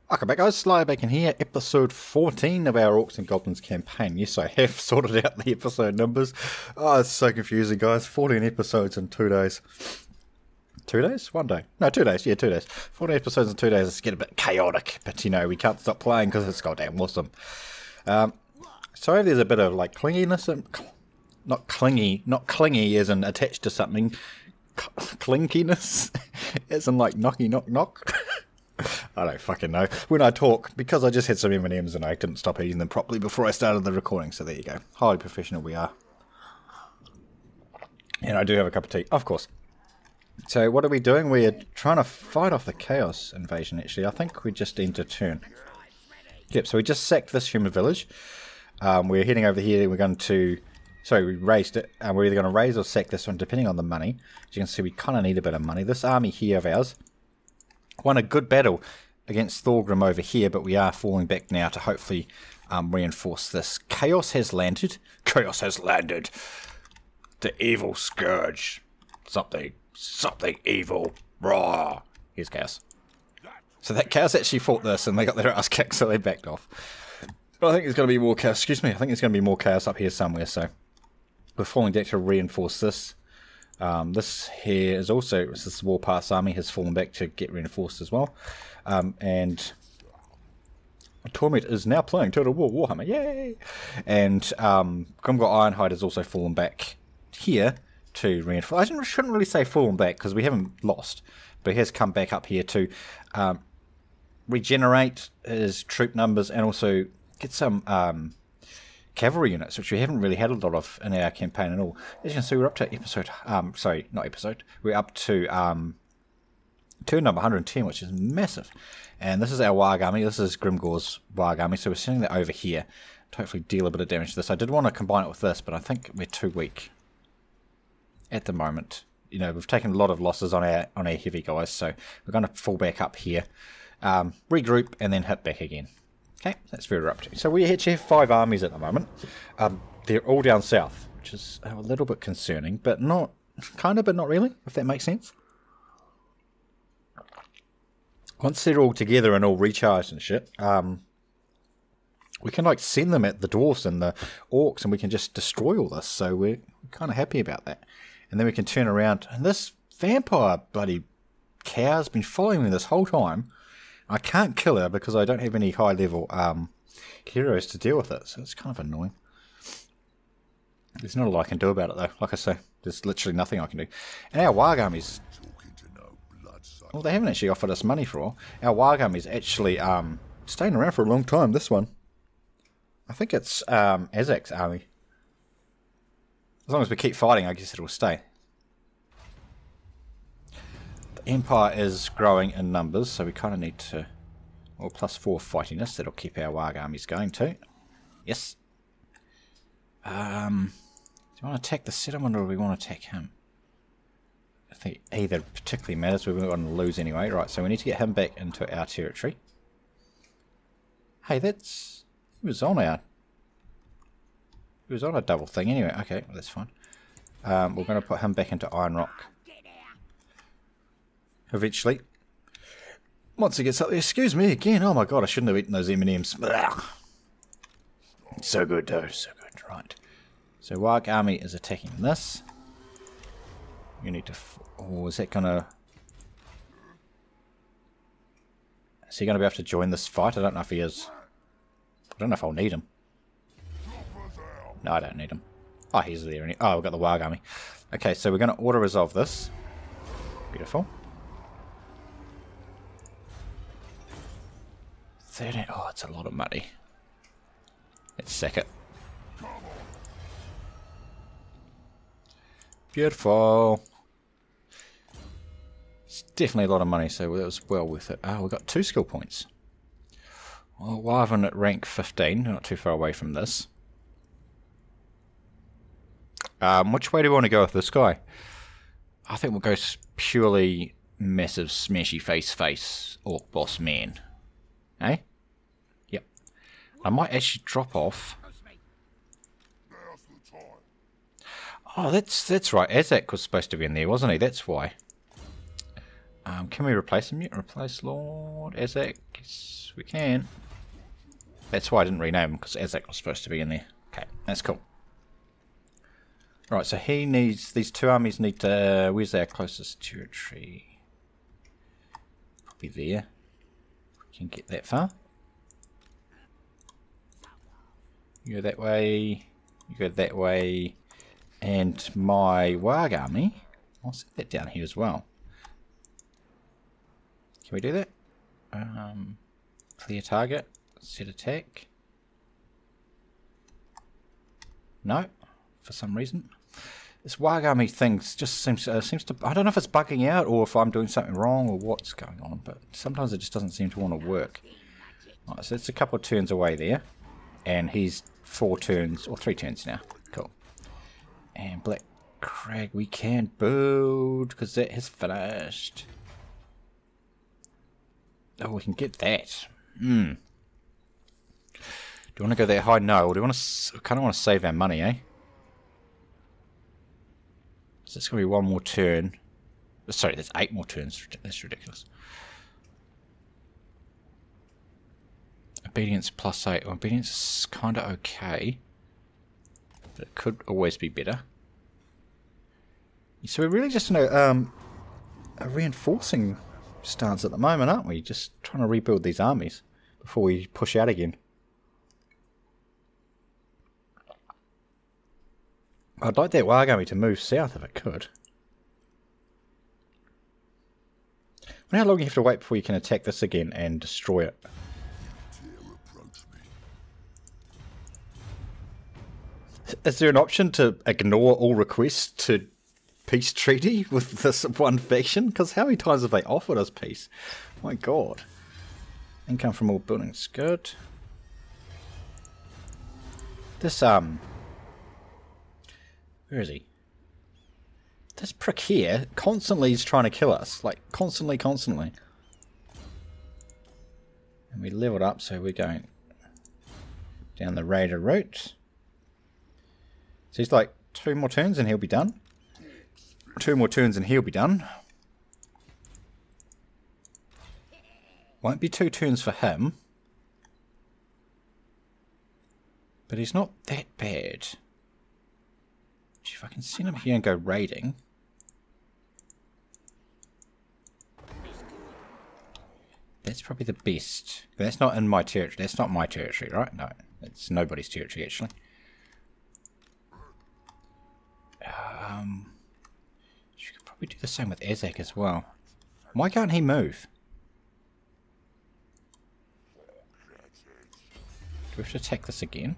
Welcome back guys, Sly Bacon here, episode 14 of our Orcs and Goblins campaign. Yes, I have sorted out the episode numbers. Oh, it's so confusing guys, 14 episodes in 2 days. 2 days? 1 day? No, 2 days, yeah 2 days. 14 episodes in 2 days, it's getting a bit chaotic, but you know, we can't stop playing because it's goddamn awesome. Sorry there's a bit of like clinginess, not clingy as in attached to something, clinkiness, as in like knocky knock knock. I don't fucking know. When I talk, because I just had some M&Ms and I didn't stop eating them properly before I started the recording, so there you go. Highly professional we are. And I do have a cup of tea, of course. So what are we doing? We're trying to fight off the chaos invasion, actually. I think we just end a turn. Yep, so we just sacked this human village. We're heading over here. We're going to... Sorry, we raised it. We're either going to raise or sack this one, depending on the money. As you can see, we kind of need a bit of money. This army here of ours won a good battle against Thorgrim over here, but we are falling back now to hopefully reinforce this. Chaos has landed. Chaos has landed. The evil scourge. Something evil. Raw. Here's Chaos. So that Chaos actually fought this and they got their ass kicked, so they backed off. But I think there's going to be more Chaos. Excuse me. I think there's going to be more Chaos up here somewhere, so we're falling back to reinforce this. This here is also, this Warpath's army has fallen back to get reinforced as well. And Torment is now playing Total War Warhammer, yay! And Grimgor Ironhide has also fallen back here to reinforce. I shouldn't really say fallen back because we haven't lost, but he has come back up here to regenerate his troop numbers and also get some cavalry units, which we haven't really had a lot of in our campaign at all. As you can see, we're up to episode, sorry, not episode, we're up to turn number 110, which is massive. And this is our Warg army, this is Grimgor's Warg army, so we're sending that over here to hopefully deal a bit of damage to this. I did want to combine it with this, but I think we're too weak at the moment. You know, we've taken a lot of losses on our heavy guys, so we're going to fall back up here, regroup, and then hit back again. Okay, that's where we're up to. So we actually have 5 armies at the moment. They're all down south, which is a little bit concerning, but not, kind of, but not really, if that makes sense. Once they're all together and all recharged and shit, we can like send them at the dwarves and the orcs and we can just destroy all this, so we're kind of happy about that. And then we can turn around, and this vampire bloody cow's been following me this whole time. I can't kill her because I don't have any high level heroes to deal with it, so it's kind of annoying. There's not a lot I can do about it though, like I say, there's literally nothing I can do. And our Warg army's, well, they haven't actually offered us money for all. Our Warg army's actually staying around for a long time, this one. I think it's Azak's army. As long as we keep fighting, I guess it'll stay. Empire is growing in numbers, so we kind of need to... Well, +4 fightiness, that'll keep our Warg armies going too. Yes. Do you want to attack the settlement or do we want to attack him? I think either particularly matters, we won't want to lose anyway. Right, so we need to get him back into our territory. Hey, that's... He was on a double thing anyway. Okay, well, that's fine. We're going to put him back into Iron Rock. Eventually. Once he gets up there, excuse me again. Oh my god, I shouldn't have eaten those M&Ms. So good though, so good. Right. So Warg army is attacking this. You need to... Oh, is that gonna... Is he gonna be able to join this fight? I don't know if he is. I don't know if I'll need him. No, I don't need him. Oh, he's there. Oh, we've got the Warg army. Okay, so we're gonna auto-resolve this. Beautiful. 13. Oh, it's a lot of money. Let's sack it. Beautiful. It's definitely a lot of money, so that was well worth it. Oh, we got 2 skill points. Well, Wyvern at rank 15, not too far away from this. Which way do we want to go with this guy? I think we'll go purely massive smashy face orc boss man. Eh? Yep. I might actually drop off. Oh, that's right. Azak was supposed to be in there, wasn't he? That's why. Can we replace him yet? Replace Lord Azak? Yes, we can. That's why I didn't rename him, because Azak was supposed to be in there. Okay, that's cool. Right, so he needs, these two armies need to, where's our closest territory? Probably there. We can get that far. You go that way, you go that way, and my Warg army, I'll set that down here as well. Can we do that? Clear target, set attack. No, for some reason. This Warg army thing just seems to, I don't know if it's bugging out or if I'm doing something wrong or what's going on, but sometimes it just doesn't seem to want to work. Right, so it's a couple of turns away there, and he's 4 turns, or 3 turns now. Cool. And Black Crag we can build, because that has finished. Oh, we can get that. Do you want to go that high? No. Or do you want to, kind of want to save our money, eh? So it's going to be 1 more turn. Sorry, there's 8 more turns. That's ridiculous. Obedience +8. Well, obedience is kind of okay, but it could always be better. So we're really just in a reinforcing stance at the moment, aren't we? Just trying to rebuild these armies before we push out again. I'd like that Warg army to move south if it could. I wonder how long you have to wait before you can attack this again and destroy it. Is there an option to ignore all requests to peace treaty with this one faction? Because how many times have they offered us peace? My god. Income from all buildings. Good. This, where is he? This prick here constantly is trying to kill us. Like, constantly. And we leveled up, so we're going down the raider route. So he's like 2 more turns and he'll be done. 2 more turns and he'll be done. Won't be 2 turns for him. But he's not that bad. If I can send him here and go raiding. That's probably the best. That's not in my territory. That's not my territory, right? No. It's nobody's territory, actually. You could probably do the same with Azak as well. Why can't he move? Do we have to attack this again?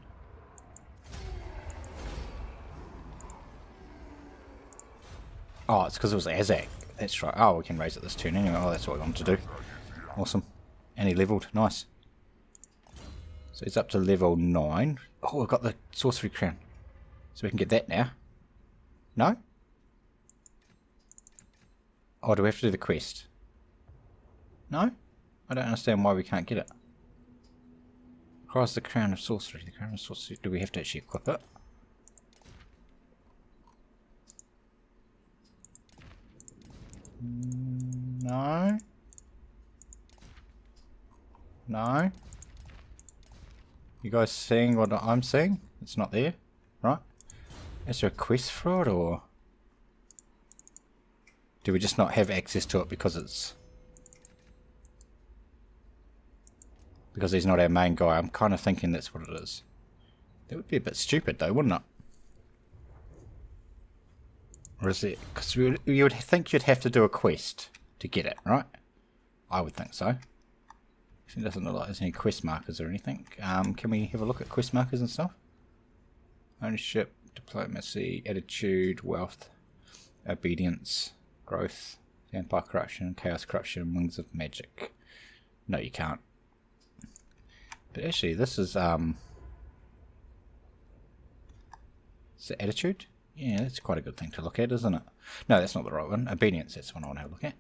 Oh, it's because it was Azak. That's right. Oh, we can raise it this turn anyway. Oh, that's what we wanted to do. Awesome. And he leveled. Nice. So he's up to level 9. Oh, we've got the sorcery crown. So we can get that now. No? Oh, do we have to do the quest? No? I don't understand why we can't get it. Across the crown of sorcery. The crown of sorcery. Do we have to actually equip it? No. No. You guys seeing what I'm seeing? It's not there, right? Is there a quest for it, or do we just not have access to it because it's because he's not our main guy? I'm kind of thinking that's what it is. That would be a bit stupid though, wouldn't it? Or is it? Because you would think you'd have to do a quest to get it, right? I would think so. It doesn't look like there's any quest markers or anything. Can we have a look at quest markers and stuff? Ownership, diplomacy, attitude, wealth, obedience, growth, vampire corruption, chaos corruption, wings of magic. No, you can't. But actually, this is the attitude. Yeah, that's quite a good thing to look at, isn't it? No, that's not the right one. Obedience, that's the one I want to have a look at.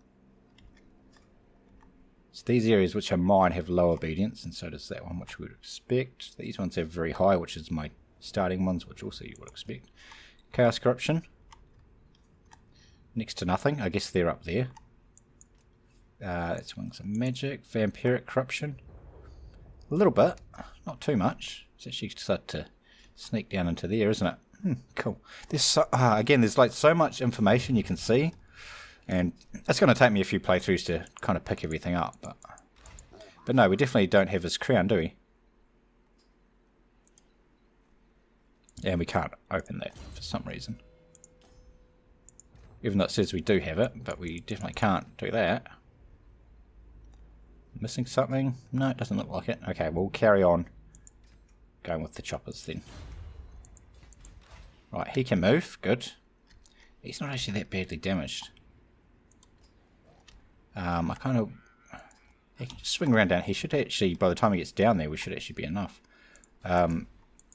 So these areas which are mine have low obedience, and so does that one, which we would expect. These ones have very high, which is my starting ones, which also you would expect. Chaos corruption. Next to nothing. I guess they're up there. Let's wing some magic. Vampiric corruption. A little bit. Not too much. It's actually started to sneak down into there, isn't it? Cool. There's so, again, there's like so much information you can see. And it's going to take me a few playthroughs to kind of pick everything up. But no, we definitely don't have his crown, do we? And we can't open that for some reason. Even though it says we do have it, but we definitely can't do that. Missing something? No, it doesn't look like it. Okay, we'll carry on going with the choppers then. Right, he can move. Good. He's not actually that badly damaged. I kind of... He can just swing around down. He should actually, by the time he gets down there, we should actually be enough. And...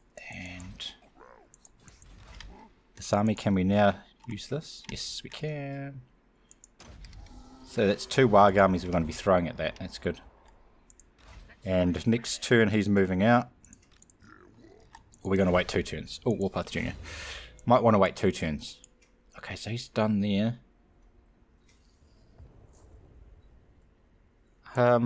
This army, can we now use this? Yes, we can. So that's 2 warg armies we're going to be throwing at that. That's good. And next turn he's moving out. Or we're going to wait 2 turns. Oh, Warpath Jr. Might want to wait 2 turns. Okay, so he's done there. I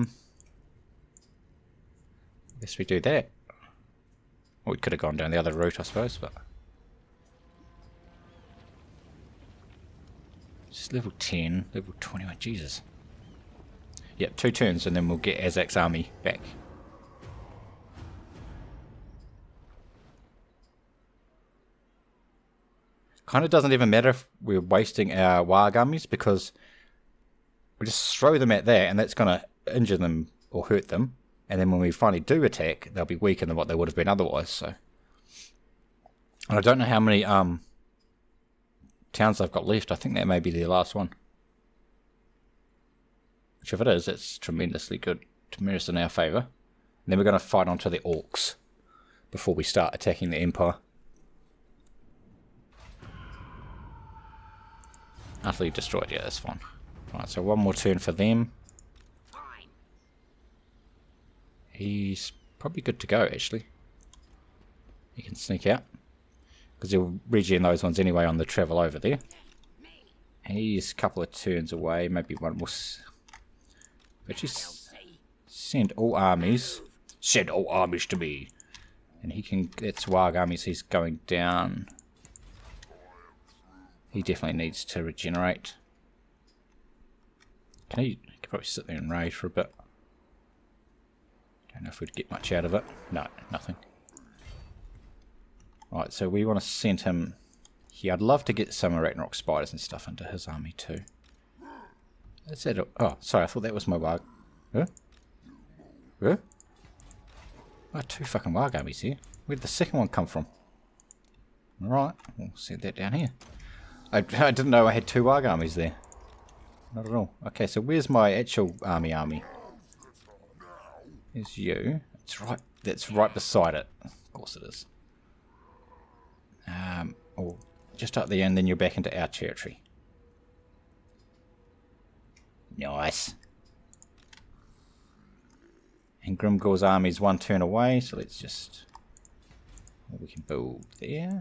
guess we do that. Well, we could have gone down the other route, I suppose, but... Just level 10, level 21, Jesus. Yep, 2 turns and then we'll get Azak's army back. Kind of doesn't even matter if we're wasting our warg armies because we just throw them at that and that's going to injure them or hurt them. And then when we finally do attack, they'll be weaker than what they would have been otherwise. So, and I don't know how many towns I've got left. I think that may be the last one. Which if it is, it's tremendously good. Tremendous in our favour. And then we're going to fight onto the orcs before we start attacking the Empire. Utterly destroyed, yeah, that's fine. Right, so one more turn for them. He's probably good to go, actually. He can sneak out. Because he'll regen those ones anyway on the travel over there. He's a couple of turns away, maybe one more. Actually, send all armies. Send all armies to me. And he can, that's warg armies, he's going down. He definitely needs to regenerate. He could probably sit there and raid for a bit. Don't know if we'd get much out of it. No, nothing. Right, so we want to send him here. I'd love to get some Arachnarok spiders and stuff into his army too. Is that oh, sorry, I thought that was my warg. Huh? Huh? I have 2 fucking warg armies here. Where did the second one come from? Alright, we'll send that down here. I didn't know I had 2 warg armies there. Not at all. Okay, so where's my actual army? There's you. That's right beside it. Of course it is. Or just up there and then you're back into our territory. Nice. And Grimgor's army's 1 turn away, so let's just... Well, we can build there.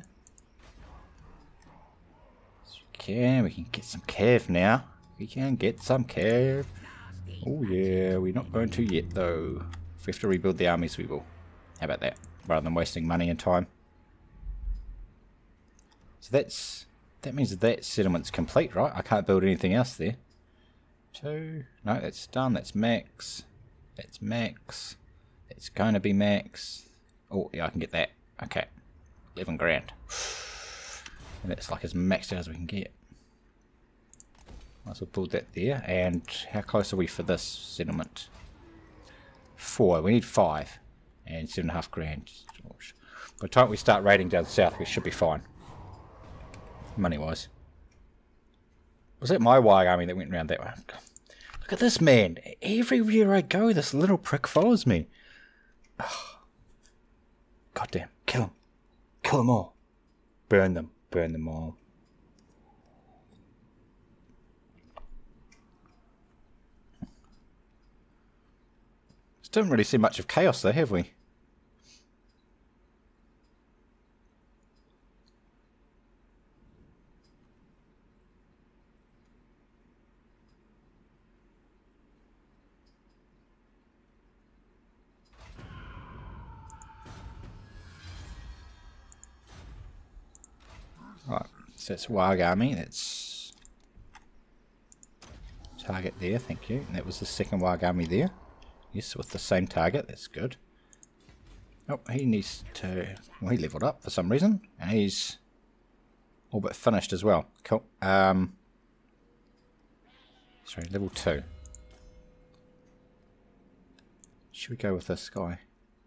We can get some cav now. We can get some cav. Oh yeah, we're not going to yet though. If we have to rebuild the armies, we will. How about that? Rather than wasting money and time. So that means that settlement's complete, right? I can't build anything else there. 2. No, that's done. That's max. That's max. It's going to be max. Oh, yeah, I can get that. Okay. 11 grand. And that's like as maxed out as we can get. Might as well build that there. And how close are we for this settlement? 4. We need 5. And 7.5 grand. By the time we start raiding down south, we should be fine. Money-wise. Was that my warg army that went around that way? Look at this man. Everywhere I go, this little prick follows me. Oh. Goddamn. Kill him. Kill them all. Burn them. Burn them all. Still haven't really seen much of chaos though, have we? So it's Warg Army. That's target there, thank you. And that was the second Warg Army there. Yes, with the same target. That's good. Oh, he needs to... Well, he leveled up for some reason. And he's all but finished as well. Cool. Sorry, level 2. Should we go with this guy?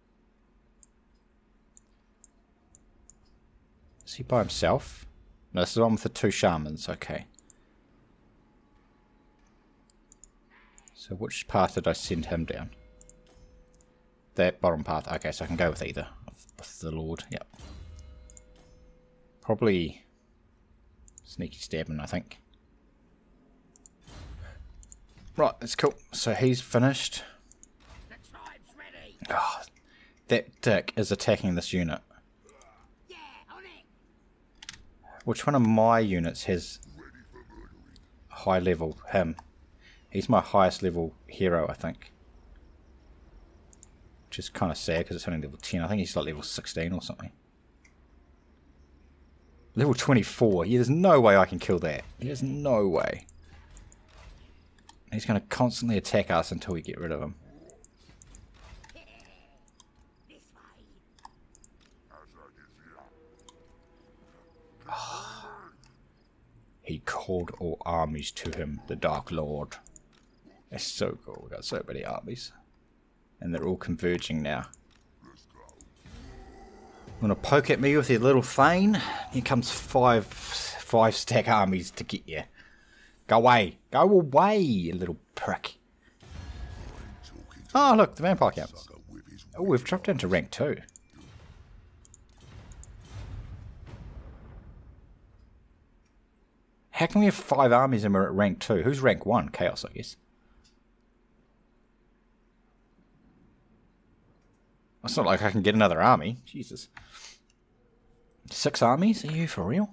Is he by himself? No, this is the one with the 2 shamans. Okay. So which path did I send him down? That bottom path. Okay, so I can go with either. With the Lord. Yep. Probably sneaky stabbing, I think. Right, that's cool. So he's finished. Oh, that dick is attacking this unit. Which one of my units has high level? Him. He's my highest level hero, I think. Which is kind of sad because it's only level 10. I think he's like level 16 or something. Level 24. Yeah, there's no way I can kill that. There's no way. He's going to constantly attack us until we get rid of him. Oh. He called all armies to him, the Dark Lord. That's so cool. We've got so many armies. And they're all converging now. Want to poke at me with your little thane? Here comes five stack armies to get you. Go away. Go away, you little prick. Oh, look, the vampire camps. Oh, we've dropped down to rank 2. How can we have 5 armies and we're at rank 2? Who's rank 1? Chaos, I guess. It's not like I can get another army. Jesus. 6 armies? Are you for real?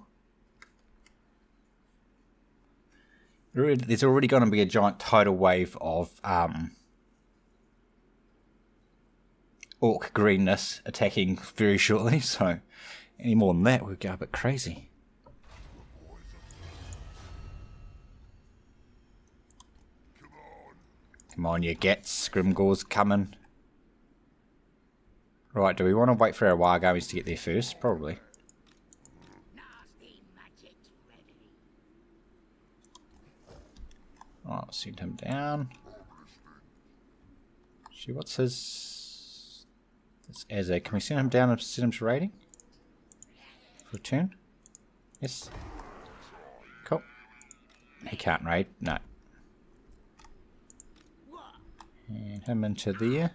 There's already going to be a giant tidal wave of orc greenness attacking very shortly, so any more than that we'd go a bit crazy. Come on, you gets. Grimgor's coming. Right, do we want to wait for our Warg armies to get there first? Probably. Oh, send him down. See, what's his... That's as a... Can we send him down and send him to raiding? For a turn? Yes. Cool. He can't raid. No. And him into there.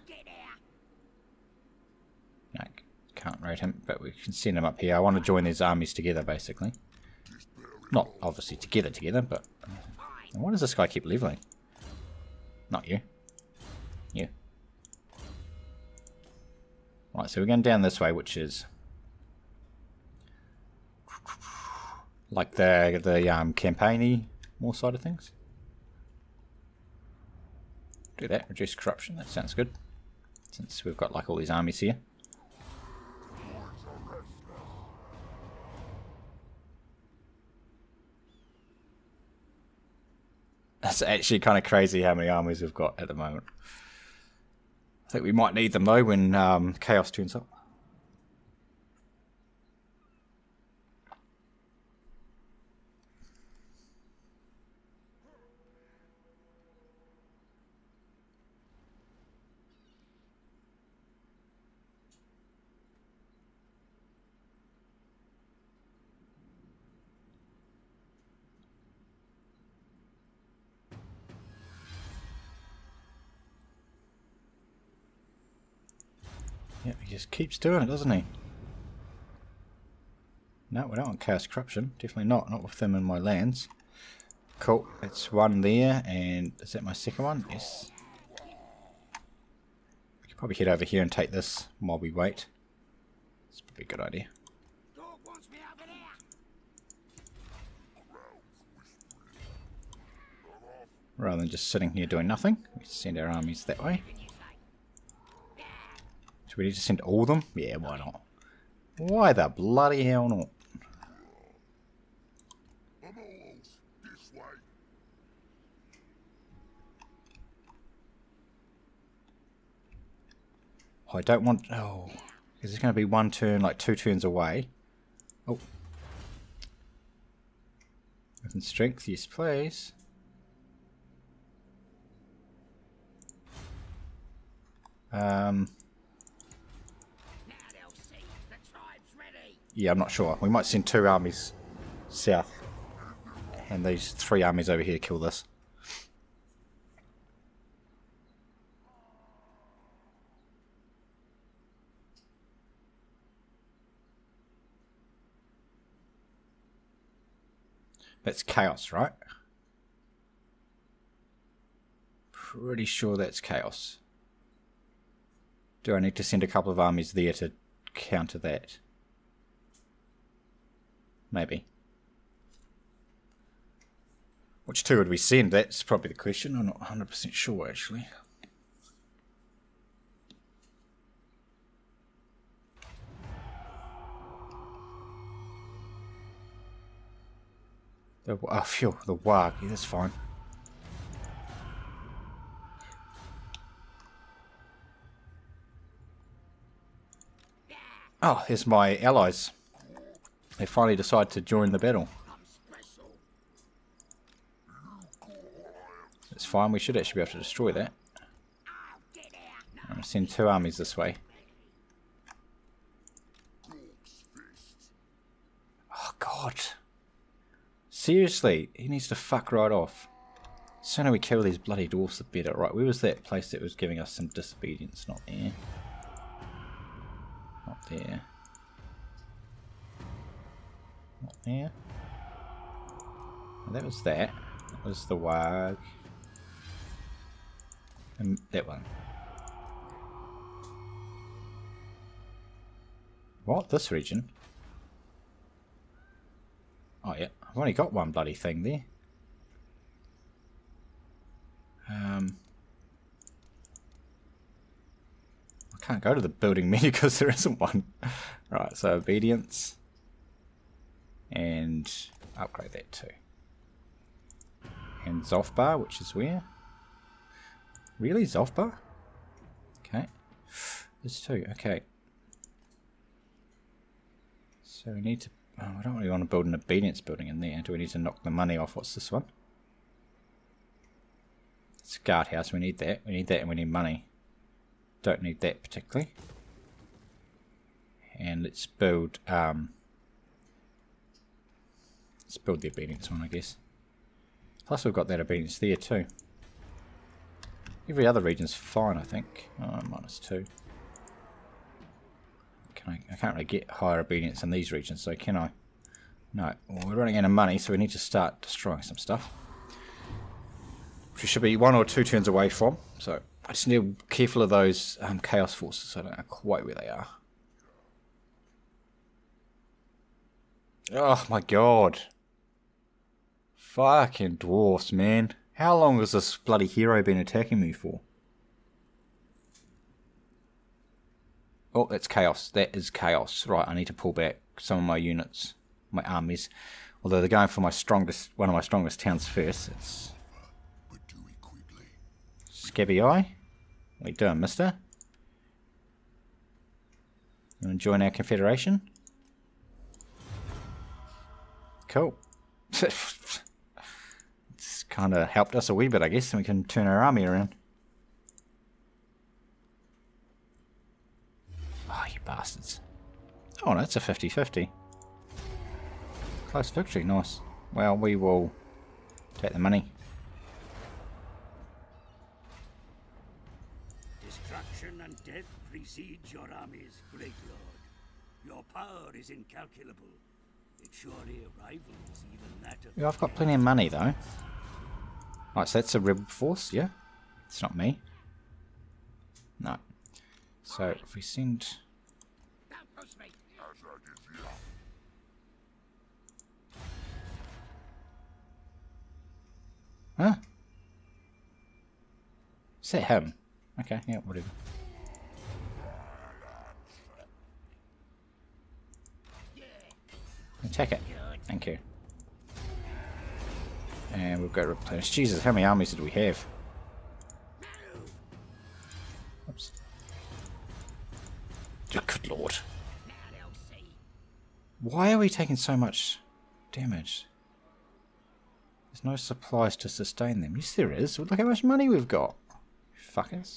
No, can't raid him, but we can send him up here. I want to join these armies together, basically. Not obviously together, but... Why does this guy keep leveling? Not you. You. Right, so we're going down this way, which is... like the campaign-y more side of things. Do that, reduce corruption, that sounds good. Since we've got like all these armies here. That's actually kind of crazy how many armies we've got at the moment. I think we might need them though when Chaos turns up. Yeah, he just keeps doing it, doesn't he? No, we don't want Chaos Corruption. Definitely not. Not with them in my lands. Cool. That's one there. And is that my second one? Yes. We could probably head over here and take this while we wait. That's probably a good idea. Rather than just sitting here doing nothing, we send our armies that way. Do we need to send all of them? Yeah, why not? Why the bloody hell not? I don't want... Oh, is it going to be one turn, like 2 turns away? Oh. Weapon strength, yes please. Yeah, I'm not sure. We might send 2 armies south. And these 3 armies over here kill this. That's chaos, right? Pretty sure that's chaos. Do I need to send a couple of armies there to counter that? Maybe. Which 2 would we send? That's probably the question. I'm not 100% sure, actually. The warg. Yeah, that's fine. Oh, here's my allies. They finally decide to join the battle. It's fine, we should actually be able to destroy that. I'm going to send 2 armies this way. Oh god. Seriously, he needs to fuck right off. The sooner we kill these bloody dwarfs the better. Right, where was that place that was giving us some disobedience? Not there. Not there. Not there. Well, that was that. That was the warg. And that one. What? This region? Oh yeah, I've only got one bloody thing there. I can't go to the building menu because there isn't one. Right, so obedience. And upgrade that too. And Zofbar, which is where? Really? Zofbar? Okay. There's 2, okay. So we need to... Oh, I don't really want to build an obedience building in there. Do we need to knock the money off? What's this one? It's a guardhouse. We need that. We need that and we need money. Don't need that particularly. And let's build the obedience one, I guess. Plus we've got that obedience there too. Every other region's fine, I think. Oh, -2. I can't really get higher obedience in these regions, so can I? No. Well, we're running out of money, so we need to start destroying some stuff. Which we should be 1 or 2 turns away from. So I just need to be careful of those chaos forces, so I don't know quite where they are. Oh my god. Fucking dwarfs, man. How long has this bloody hero been attacking me for? Oh, that's chaos. That is chaos. Right, I need to pull back some of my units, my armies. Although they're going for my strongest, one of my strongest towns first. It's Scabby Eye. What are you doing, mister? You want to join our confederation? Cool. It's kind of helped us a wee bit, I guess, and we can turn our army around. Oh, you bastards. Oh, no, that's a 50-50. Close victory, nice. Well, we will take the money. Destruction and death precede your armies, great lord. Your power is incalculable. It surely rivals even that of... Yeah, I've got plenty of money, though. Right, so that's a rebel force, yeah? It's not me. No. So, if we send... Huh? Is that him? Okay, yeah, whatever. Attack it. Thank you. And we've got to replenish. Jesus, how many armies did we have? Oops. Good lord. Why are we taking so much damage? There's no supplies to sustain them. Yes, there is. Look how much money we've got. Fuckers.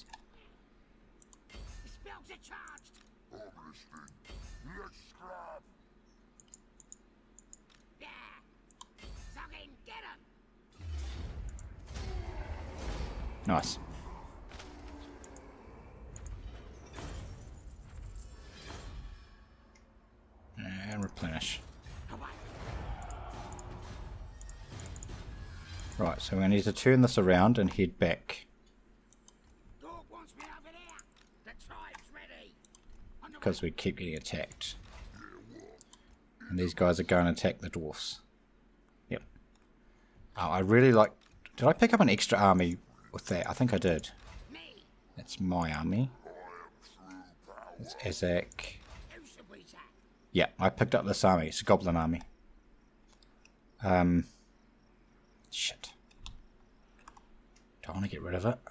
Nice. And replenish. Right, so we need to turn this around and head back. Because we keep getting attacked. And these guys are going to attack the dwarfs. Yep. Oh, I really like... Did I pick up an extra army with that? I think I did. That's my army. That's Azak. Yeah, I picked up this army. It's a goblin army. Shit. Don't want to get rid of it.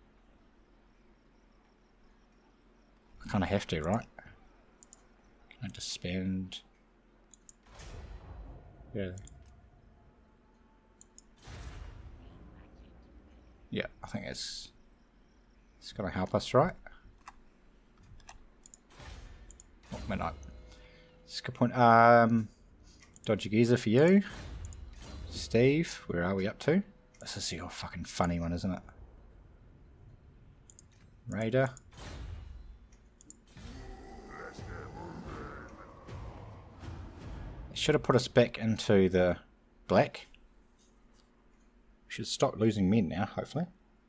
I kind of have to, right? Can I just spend... Yeah. Yeah, I think it's going to help us, right? Oh, midnight. That's a good point. Dodgy geezer for you. Steve, where are we up to? This is your fucking funny one, isn't it? Raider. It should have put us back into the black. We should stop losing men now, hopefully.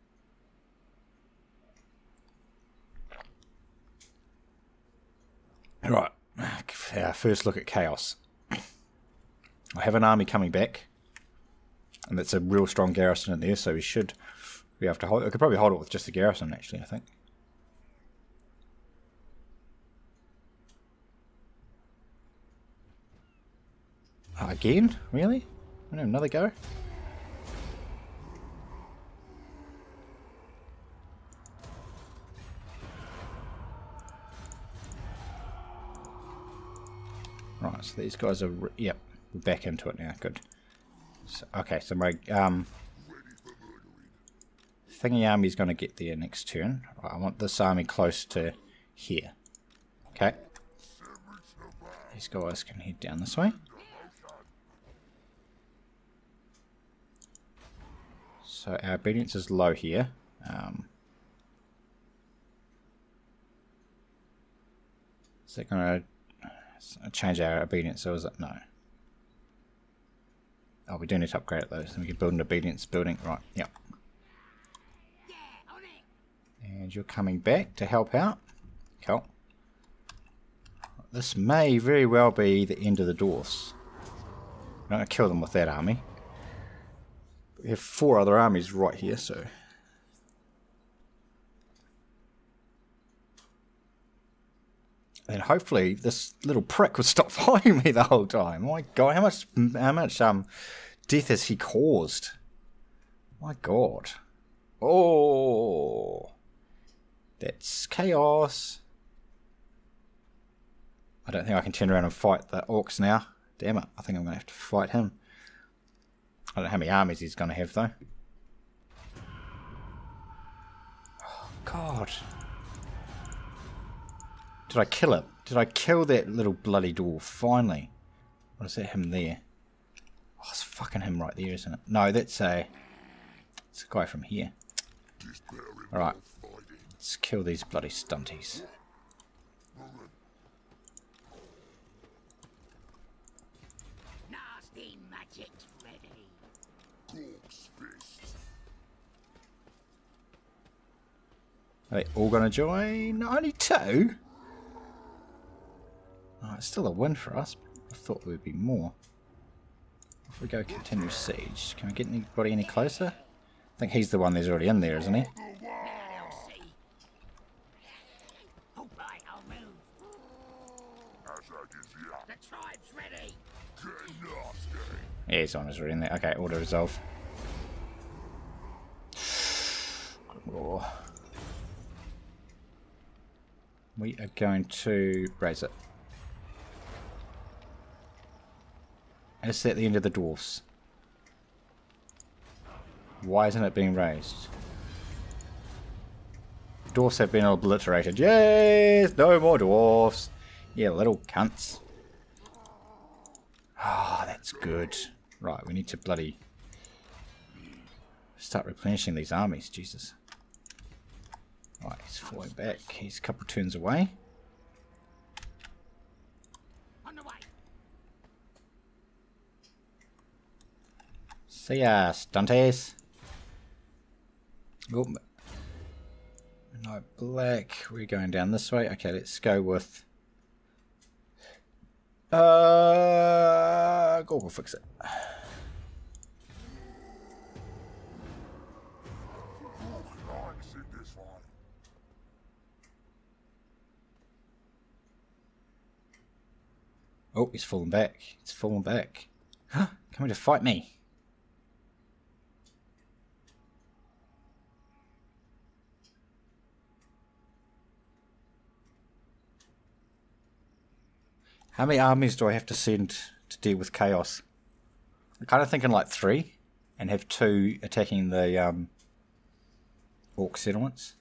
Right, first look at chaos. I have an army coming back, and it's a real strong garrison in there, so we should be able to hold it. I could probably hold it with just the garrison, actually, I think. Again? Really? Another go? Right, so these guys are... Yep, we're back into it now. Good. So, okay, so my thingy army's going to get there next turn. Right, I want this army close to here. Okay. These guys can head down this way. So our obedience is low here. Is that going to change our obedience, or is it? No. Oh, we do need to upgrade it though, so we can build an obedience building. Right, yep. And you're coming back to help out. Cool. This may very well be the end of the dwarfs. I'm not going to kill them with that army. We have 4 other armies right here, so... And hopefully this little prick would stop following me the whole time. Oh my god, how much death has he caused? My god. Oh, that's chaos. I don't think I can turn around and fight the orcs now. Damn it, I think I'm going to have to fight him. I don't know how many armies he's going to have though. Oh god. Did I kill it? Did I kill that little bloody dwarf? Finally. What is that him there? Oh, it's fucking him right there, isn't it? No, it's a guy from here. Alright. Let's kill these bloody stunties. Nasty magic's ready. Are they all going to join? Only 2? Oh, it's still a win for us. I thought there would be more. If we go continue siege, can we get anybody any closer? I think he's the one that's already in there, isn't he? Yeah, he's on his already in there. Okay, auto resolve. or we are going to raise it. And it's at the end of the dwarfs. Why isn't it being raised? Dwarfs have been obliterated. Yes! No more dwarfs! Yeah, little cunts. Ah, oh, that's good. Right, we need to bloody start replenishing these armies. Jesus. Right, he's falling back. He's a couple turns away. On the way. See ya, stunties. Oh, no black. We're going down this way. Okay, let's go with. Go, we'll fix it. Oh, he's fallen back. He's fallen back. Coming to fight me. How many armies do I have to send to deal with chaos? I'm kind of thinking like 3, and have 2 attacking the orc settlements.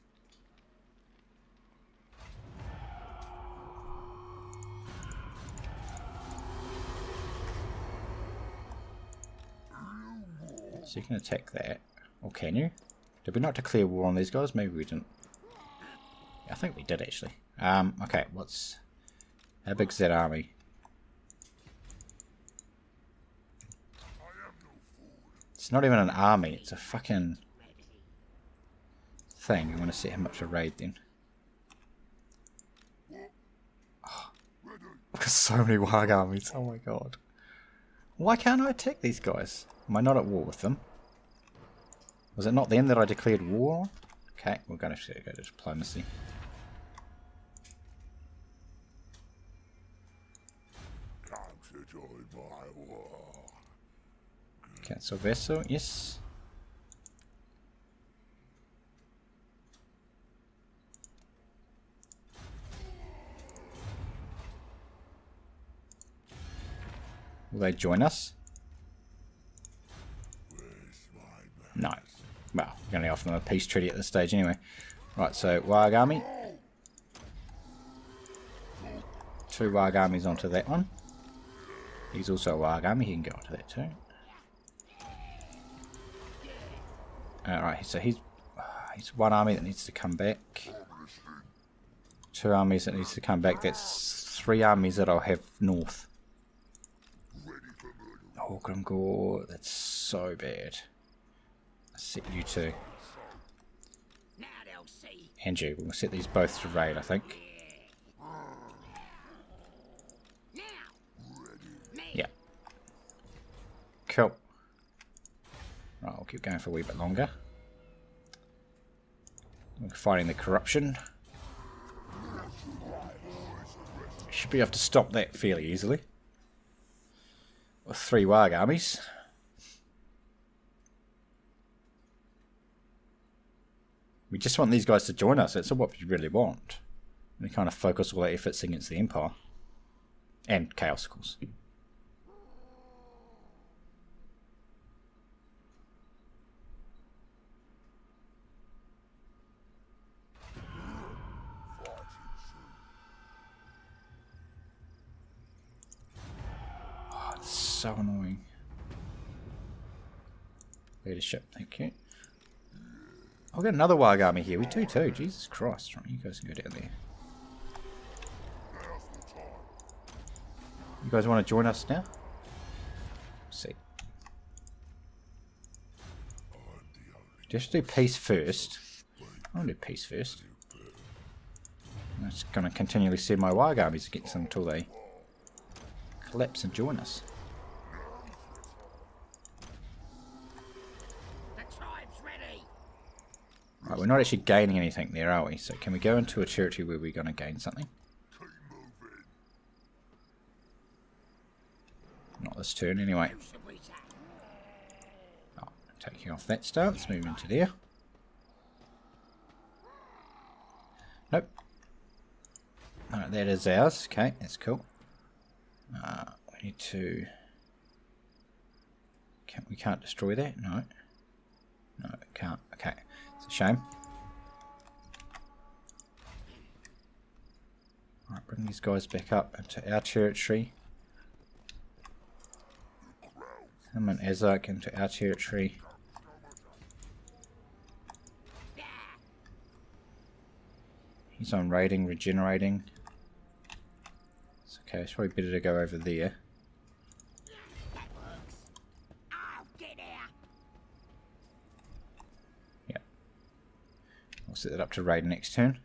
So you can attack that, or can you? Did we not declare war on these guys? Maybe we didn't. I think we did actually. Okay, what's... How big's that army? It's not even an army, it's a fucking thing. I'm going to set him up to raid then. Oh, I've got so many warg armies, oh my god. Why can't I attack these guys? Am I not at war with them? Was it not them that I declared war on? Okay, we're going to have to go to diplomacy. Cancel vessel, yes. Will they join us? No. Well, we're going to offer them a peace treaty at this stage anyway. Right, so warg army. 2 warg armies onto that one. He's also a warg army, he can go onto that too. Alright, so he's 1 army that needs to come back. 2 armies that needs to come back. That's 3 armies that I'll have north. Oh, Grimgore, that's so bad. Let's set you 2. And you, we'll set these both to raid, I think. Yeah. Cool. Right, I'll keep going for a wee bit longer. We're fighting the corruption. Should be able to stop that fairly easily. With 3 warg armies. We just want these guys to join us. That's what we really want. We kind of focus all our efforts against the Empire. And Chaos, of course. So annoying. Leadership, thank you. I've got another warg army here. We do too. Jesus Christ. Right, you guys can go down there. You guys want to join us now? Let's see. Do you have to do peace first? I want to do peace first. I'm just going to continually send my warg armies against them until they collapse and join us. Right, we're not actually gaining anything there, are we? So can we go into a territory where we're going to gain something? Not this turn, anyway. Oh, taking off that stance, move into there. that is ours. Okay, that's cool. We need to... We can't destroy that? No. No, it can't. Okay, it's a shame. Alright, bring these guys back up into our territory. Him and Azark into our territory. He's on raiding, regenerating. It's okay, it's probably better to go over there. Yeah. We'll set that up to raid next turn.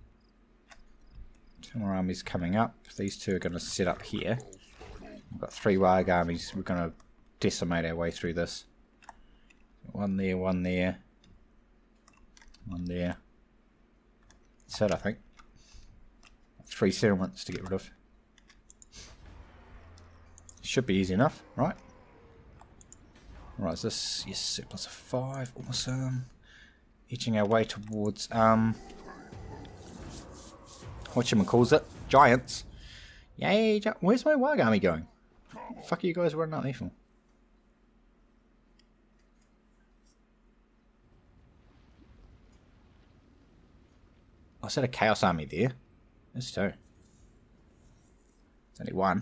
Two more armies coming up. These two are going to set up here. We've got 3 Warg armies. We're going to decimate our way through this. One there, one there. One there. That's it, I think. 3 settlements to get rid of. Should be easy enough, right? Right, is this... Yes, surplus of 5. Awesome. Edging our way towards... whatchamacalls it? Giants. Yay! Where's my Warg army going? What the fuck are you guys running out there for? I said a Chaos army there. There's 2. It's only 1.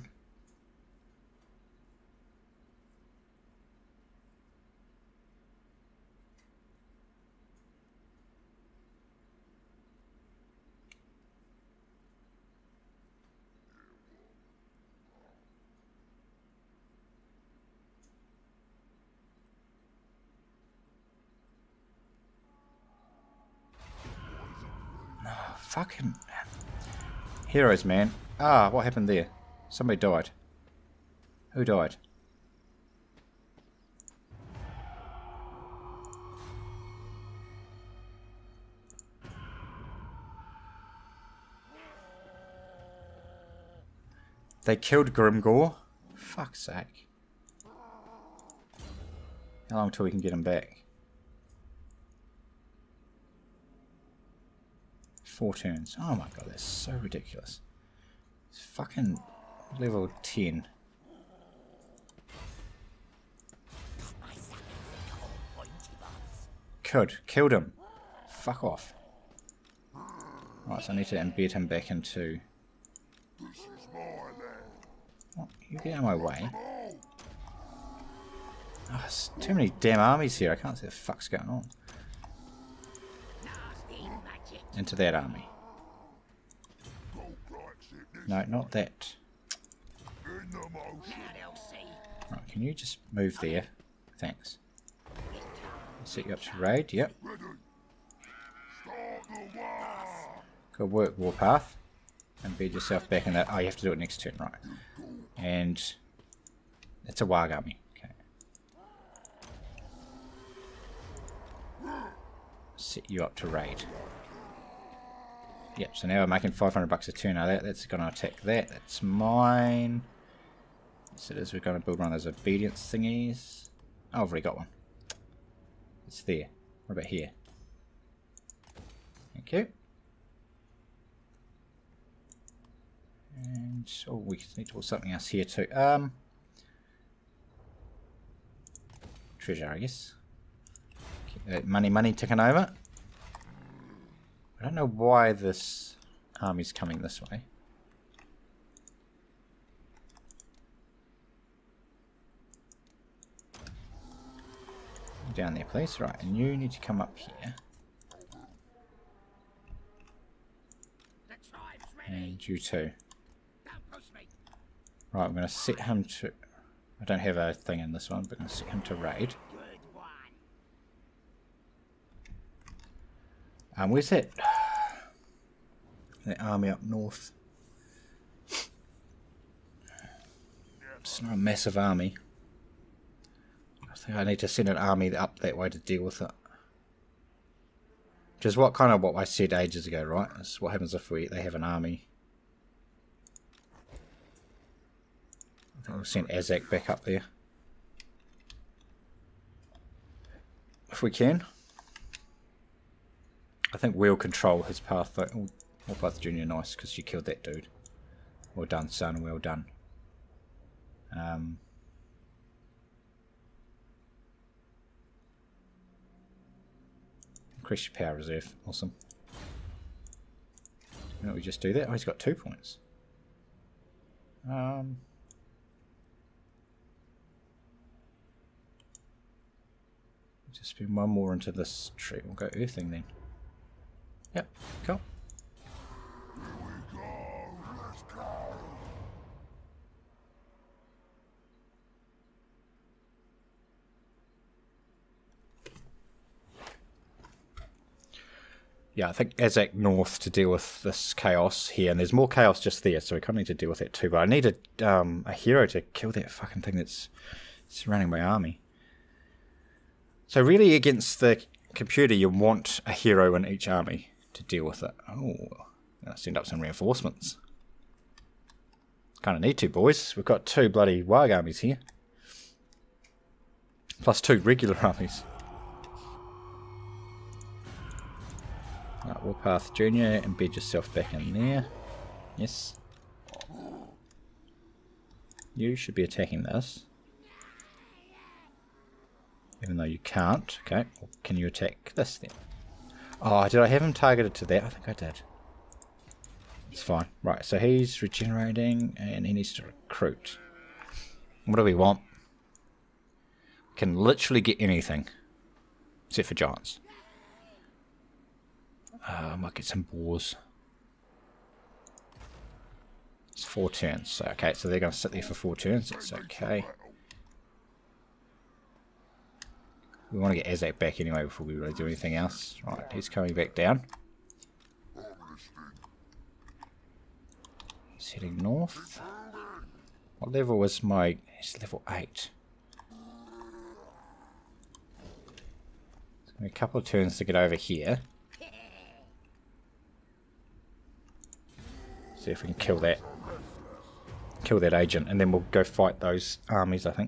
Fucking heroes, man. Ah, what happened there? Somebody died. Who died? They killed Grimgore? Fuck's sake. How long till we can get him back? 4 turns. Oh my god, that's so ridiculous. It's fucking level 10. Killed him. Fuck off. Right, so I need to embed him back into... What? You get out of my way. Oh, there's too many damn armies here. I can't see what the fuck's going on. Into that army. No, not that. Right, can you just move there? Thanks. Set you up to raid, yep. Good work, Warpath. Embed yourself back in that. Oh, you have to do it next turn, right. And it's a Warg army. Okay. Set you up to raid. Yep, so now we're making 500 bucks a turn. Now that's going to attack that. That's mine. Yes, it is. We're going to build one of those obedience thingies. Oh, I've already got one. It's there. What about here? Thank you. And oh, we need to put something else here too. Treasure, I guess. Keep that money ticking over. I don't know why this army's coming this way. Down there, please. Right, and you need to come up here. And you too. Right, I'm going to set him to... I don't have a thing in this one, but I'm going to set him to raid. Where's that? That army up north. It's not a massive army. I think I need to send an army up that way to deal with it. Which is what I said ages ago, right? It's what happens if they have an army. I think we'll send Azak back up there. If we can. I think we'll control his path though. Oh, Warpath Jr. nice, because you killed that dude. Well done, son. Well done. Increase your power reserve. Awesome. Why don't we just do that? Oh, he's got 2 points. Just spin one more into this tree. We'll go earthing then. Yep, cool. Yeah, I think Azak North to deal with this chaos here, and there's more chaos just there, so we kind of need to deal with it too. But I need a hero to kill that fucking thing that's surrounding my army. So really, against the computer, you want a hero in each army to deal with it. Oh, I'll send up some reinforcements. Kind of need to, boys. We've got 2 bloody warg armies here, plus 2 regular armies. Right, Warpath Junior, embed yourself back in there. Yes. You should be attacking this. Even though you can't. Okay, well, can you attack this then? Oh, did I have him targeted to that? I think I did. It's fine. Right, so he's regenerating and he needs to recruit. What do we want? We can literally get anything. Except for giants. I might get some boars. It's 4 turns. So, okay, so they're going to sit there for 4 turns. That's okay. We want to get Azak back anyway before we really do anything else. Right, he's coming back down. He's heading north. What level was my... He's level 8. It's going to be a couple of turns to get over here. See if we can kill that. Kill that agent, and then we'll go fight those armies, I think.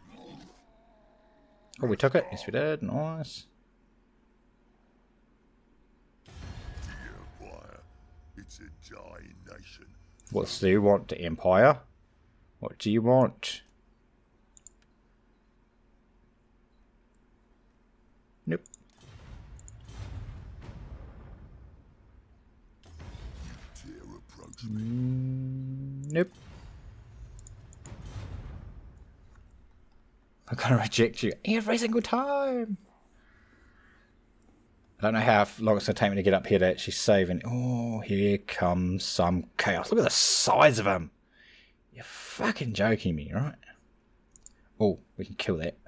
Oh, we took it. Yes, we did. Nice. It's a dying nation. What do you want, the Empire? What do you want? Nope. Nope. I'm gonna reject you every single time. I don't know how long it's gonna take me to get up here to actually save. And oh, here comes some chaos. Look at the size of him. You're fucking joking me, right? Oh, we can kill that.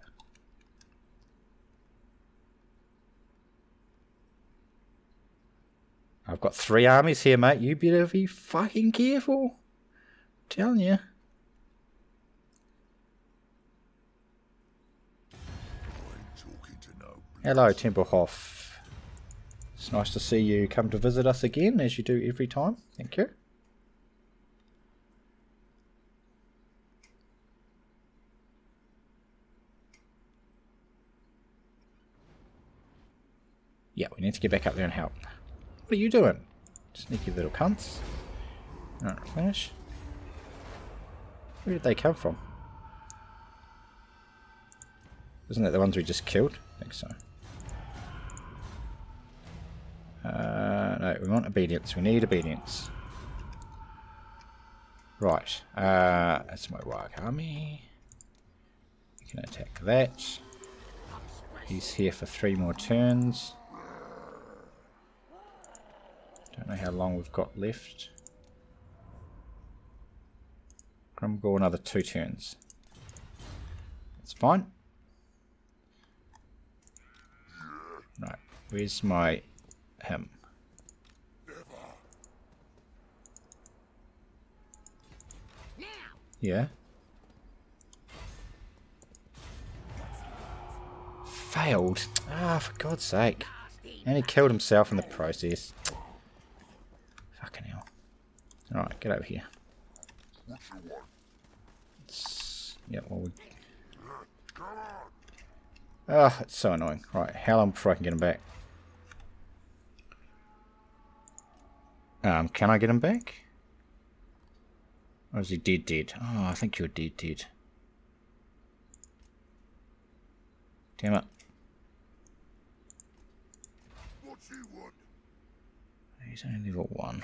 I've got 3 armies here, mate. You better be fucking careful. I'm telling you. Hello, Templehoff. It's nice to see you come to visit us again, as you do every time. Thank you. Yeah, we need to get back up there and help. What are you doing? Sneaky little cunts. Alright, finish. Where did they come from? Isn't that the ones we just killed? I think so. No, we want obedience. We need obedience. Right. That's my warg army. You can attack that. He's here for 3 more turns. Don't know how long we've got left. Grumble another 2 turns. That's fine. Right, where's my him? Yeah. Failed. Ah, for God's sake. And he killed himself in the process. Fucking hell. Alright, get over here. Yeah, well, ah, it's so annoying. Right, how long before I can get him back? Can I get him back? Or is he dead? Oh, I think you're dead. Damn it. What you want? He's only level 1.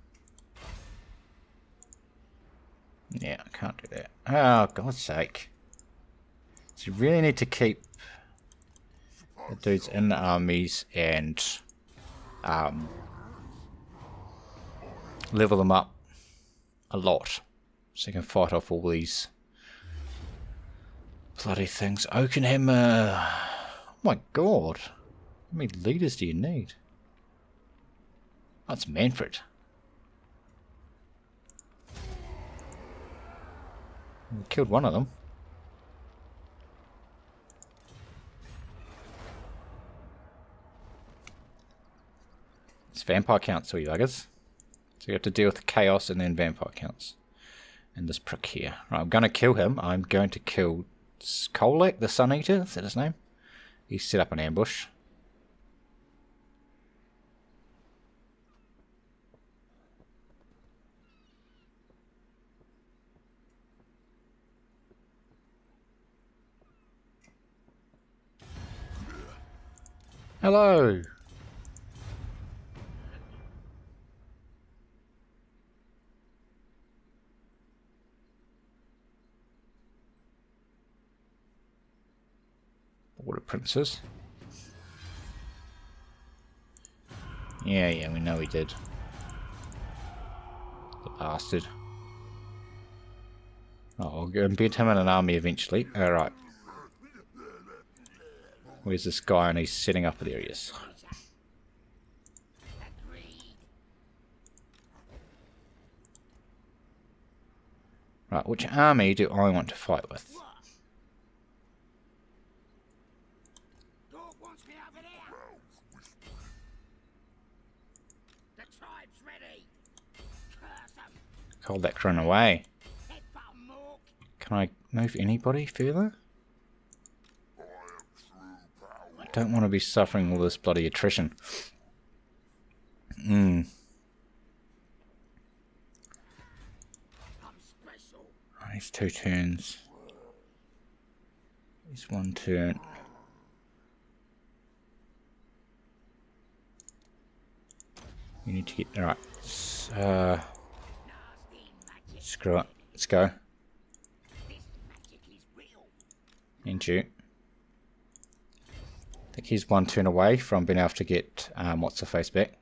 Yeah, I can't do that. Oh, God's sake. So you really need to keep the dudes in the armies and level them up a lot. So you can fight off all these bloody things. Oakenhammer. Oh my God. How many leaders do you need? That's Manfred. We killed one of them. It's vampire counts, all you buggers. So you have to deal with the chaos and then vampire counts. And this prick here. Right, I'm going to kill him. I'm going to kill Kolek, the Sun Eater. Is that his name? He's set up an ambush. Hello! Water Princess. Yeah, we know he did. The bastard. Oh, I'll go and beat him in an army eventually. Alright. Where's this guy? And he's setting up. There he is. Right, which army do I want to fight with? Hold that run away. Can I move anybody further? I don't want to be suffering all this bloody attrition. He's 2 turns. He's 1 turn. You need to get right. Screw it. Let's go. And you. I think he's 1 turn away from being able to get what's the face back.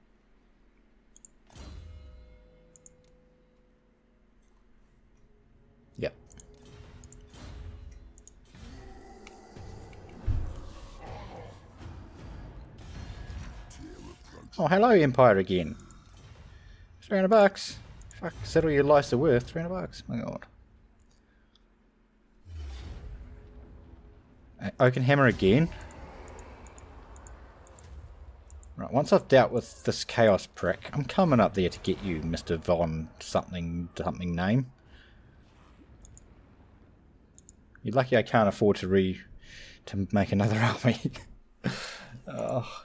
Yep. Oh, hello, Empire again. $300. Fuck, settle your lives are worth $300. My God. Oakenhammer again. Right, once I've dealt with this chaos prick, I'm coming up there to get you, Mr. Von something name. You're lucky I can't afford to make another army. Oh.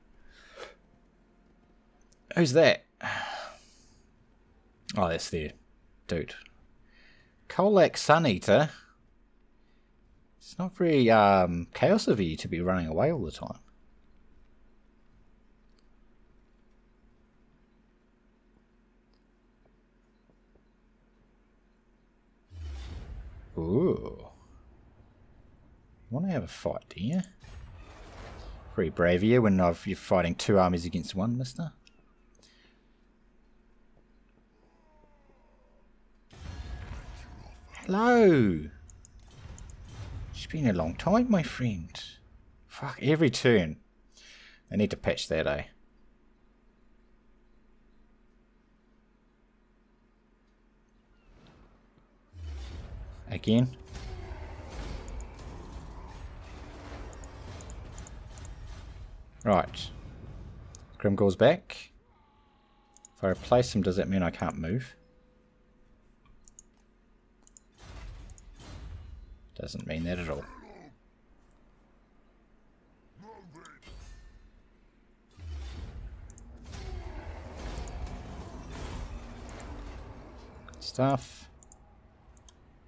Who's that? Oh, that's there. Dude. Kolak Sun Eater. It's not very chaos of you to be running away all the time. Ooh. You want to have a fight, do you? Pretty brave of you when you're fighting 2 armies against 1, mister. Hello! It's been a long time, my friend. Fuck, every turn. I need to patch that, eh? Again. Right. Grimgor's back. If I replace him, does that mean I can't move? Doesn't mean that at all. Good stuff.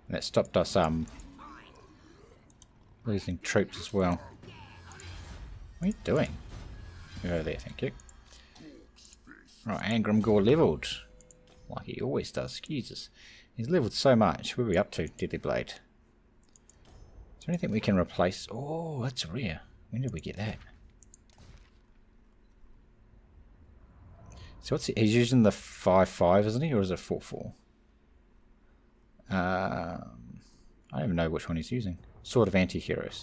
And that stopped us losing troops as well. What are you doing? Go over there, thank you. Right, and Grimgore levelled. Like he always does. Jesus. He's levelled so much. Where are we up to? Deadly Blade. Is there anything we can replace? Oh, that's rare. When did we get that? So what's he? He's using the 5/5, isn't he? Or is it 4/4? I don't even know which one he's using. Sword of Anti-Heroes.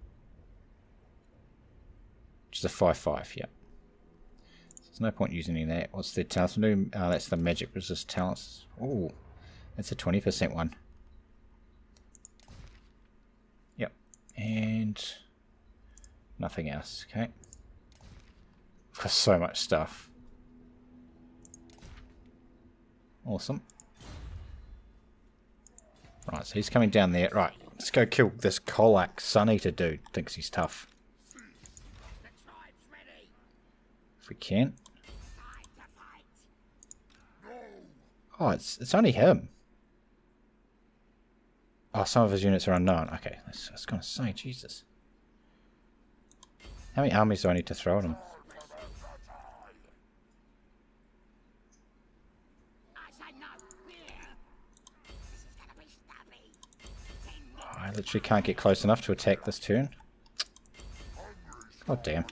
Which is a 5/5, yeah. So there's no point using any of that. What's the talents? That's the magic resist talents. Oh, that's a 20% one. Yep. And nothing else, okay. We've got so much stuff. Awesome. Right, so he's coming down there. Right, let's go kill this Kolak Sun-Eater dude. Thinks he's tough. If we can. Oh, it's only him. Oh, some of his units are unknown. Okay, I was going to say, Jesus. How many armies do I need to throw at him? I literally can't get close enough to attack this turn. God damn.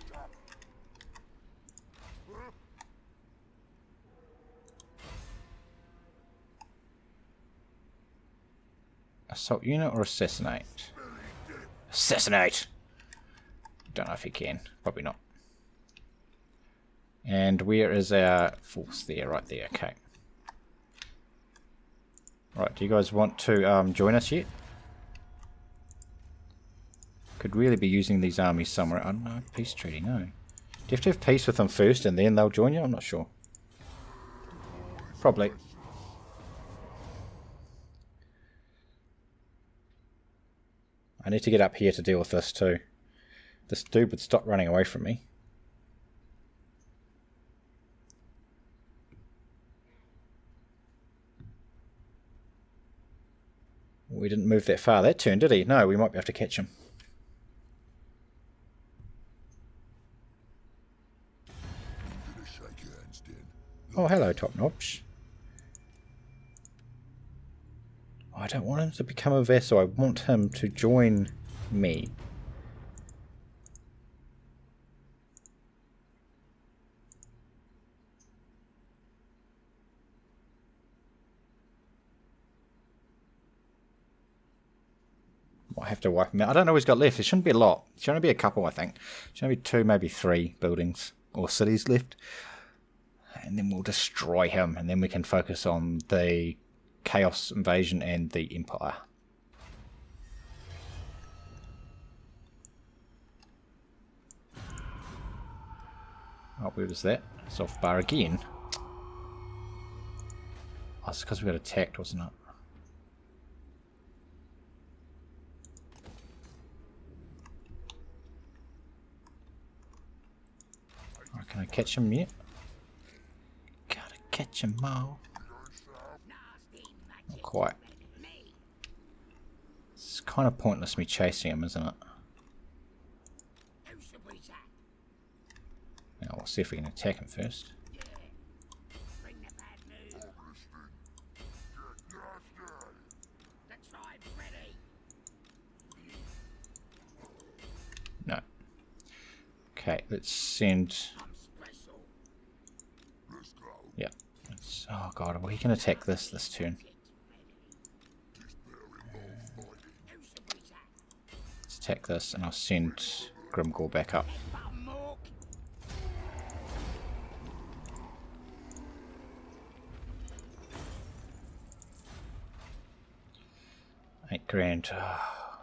Assault unit or assassinate? Assassinate! Don't know if he can. Probably not. And where is our force? There, right there. Okay. Right, do you guys want to join us yet? Could really be using these armies somewhere. I don't know. Peace treaty, no. Do you have to have peace with them first and then they'll join you? I'm not sure. Probably. I need to get up here to deal with this too. This dude would stop running away from me. We didn't move that far that turn, did he? No, we might be able to catch him. Oh, hello, Top Notch. I don't want him to become a vassal. I want him to join me. I have to wipe him out. I don't know what he's got left. There shouldn't be a lot. There should only be a couple, I think. There should only be 2, maybe 3 buildings or cities left. And then we'll destroy him. And then we can focus on the Chaos Invasion and the Empire. Oh, where was that? It's off bar again. Oh, it's because we got attacked, wasn't it? Oh, can I catch him yet? Gotta catch him all. Not quite. It's kind of pointless me chasing him, isn't it? Now we'll see if we can attack him first. No. Okay, let's send... Yeah. Oh god, well, he can attack this turn. Let's attack this and I'll send Grimgore back up. $8,000. Oh.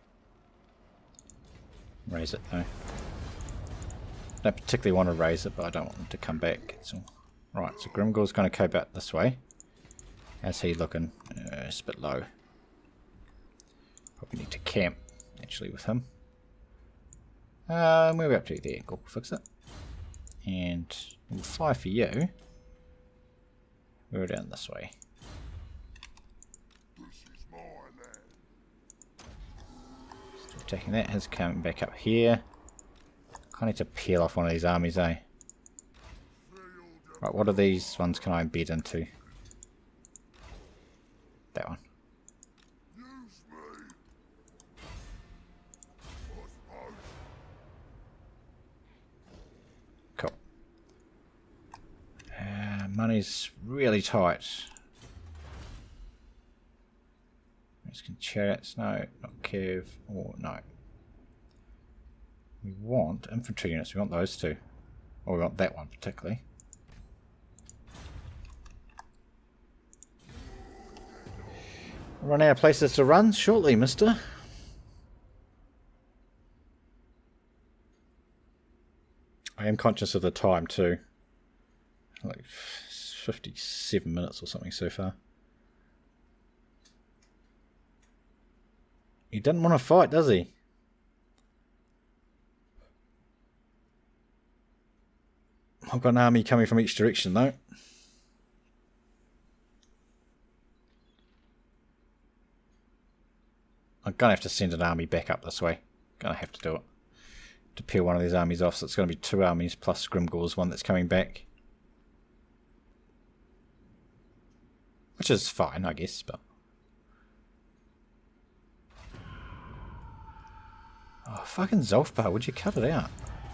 Raise it though. Don't particularly want to raise it, but I don't want him to come back. So, right, so Grimgore's going to go out this way. How's he looking? It's a bit low. Probably need to camp actually with him. Where are we up to? There, go fix it. And we'll fly for you. We're down this way. This is my attacking that. His coming back up here. I need to peel off one of these armies, eh? Right, what are these ones can I embed into? That one. Cool. Money's really tight. Greenskin chariots, no, not curve, or no. We want infantry units, we want those two. Or we want that one particularly. Run out of places to run shortly, mister. I am conscious of the time too. Like 57 minutes or something so far. He doesn't want to fight, does he? I've got an army coming from each direction though. I'm going to have to send an army back up this way. Going to have to do it. To peel one of these armies off, so it's going to be 2 armies plus Grimgor's one that's coming back. Which is fine, I guess, but... Oh, fucking Zolfbar, would you cut it out?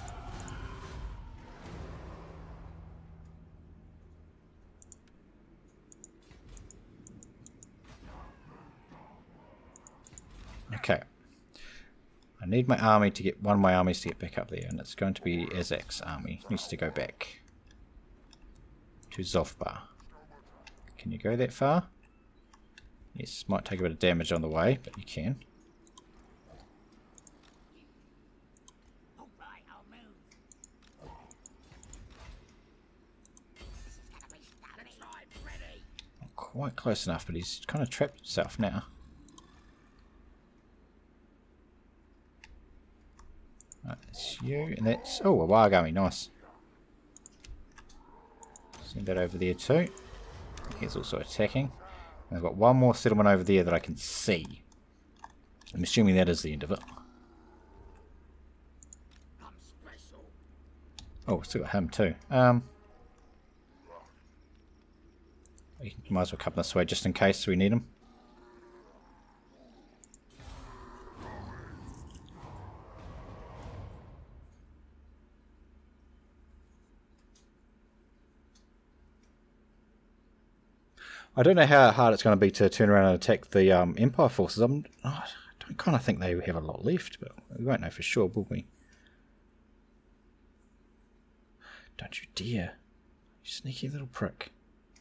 Okay. I need my army to get one of my armies to get back up there, and it's going to be Azak's army. Needs to go back to Zolfbar. Can you go that far? Yes, might take a bit of damage on the way, but you can. Not quite close enough, but he's kind of trapped himself now. Right, that's you, and that's... Oh, a Wargami, nice. Send that over there too. He's also attacking. And I've got one more settlement over there that I can see. I'm assuming that is the end of it. Oh, we still got him too. You might as well come this way just in case we need him. I don't know how hard it's going to be to turn around and attack the Empire forces. I don't kind of think they have a lot left, but we won't know for sure, will we? Don't you dare. You sneaky little prick.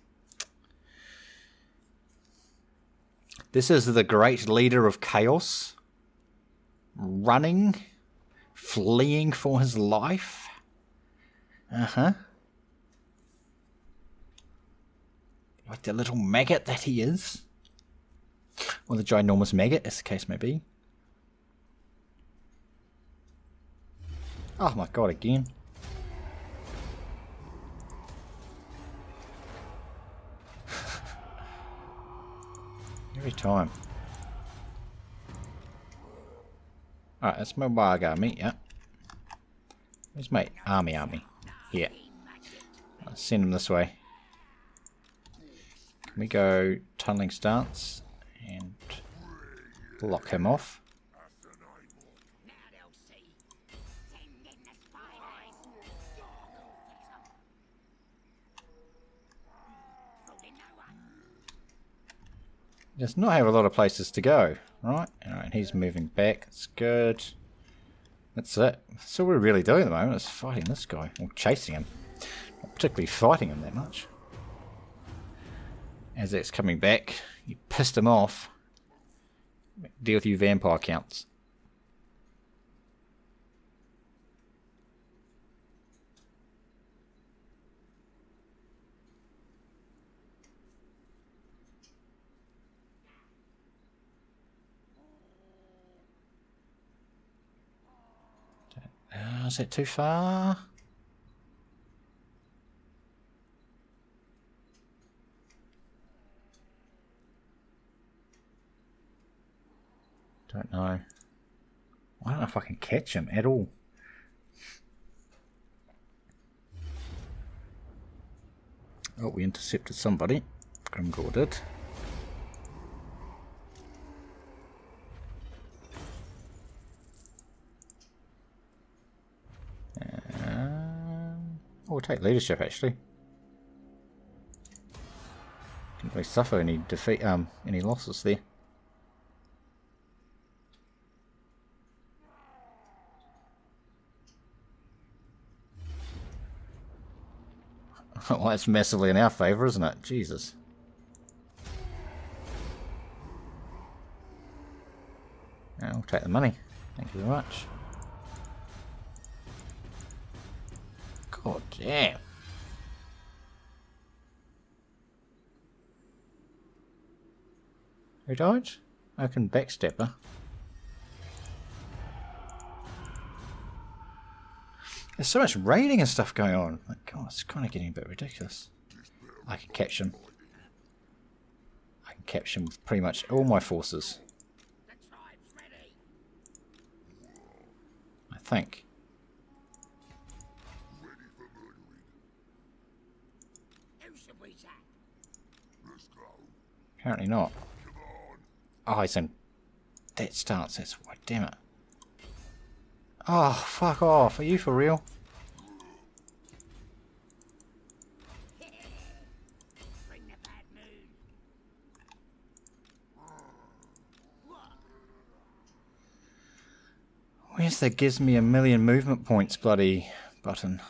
This is the great leader of chaos. Running. Fleeing for his life. Uh-huh. Like the little maggot that he is. Or the ginormous maggot, as the case may be. Oh my god, again. Every time. Alright, that's my Wargami, yeah. Where's my army? Here. I'll send him this way. Can we go tunneling stance and block him off? Does not have a lot of places to go, right? Alright, he's moving back. That's good. That's it. That's all we're really doing at the moment is fighting this guy. Or chasing him. Not particularly fighting him that much. As that's coming back, you pissed him off. Deal with you vampire counts. Is that too far? Don't know. I don't know if I can catch him at all. Oh, we intercepted somebody. Grimgor did. Oh, we'll take leadership actually. Didn't really suffer any defeat, any losses there. Well, that's massively in our favour, isn't it? Jesus. I'll take the money. Thank you very much. God damn. Who died? Oaken Backstepper. There's so much raiding and stuff going on. Like, God, it's kind of getting a bit ridiculous. I can catch him. I can catch him with pretty much all my forces. I think. Apparently not. Oh, he's in that stance. That's why. Damn it. Oh, fuck off. Are you for real? Where's that gives me 1,000,000 movement points bloody button?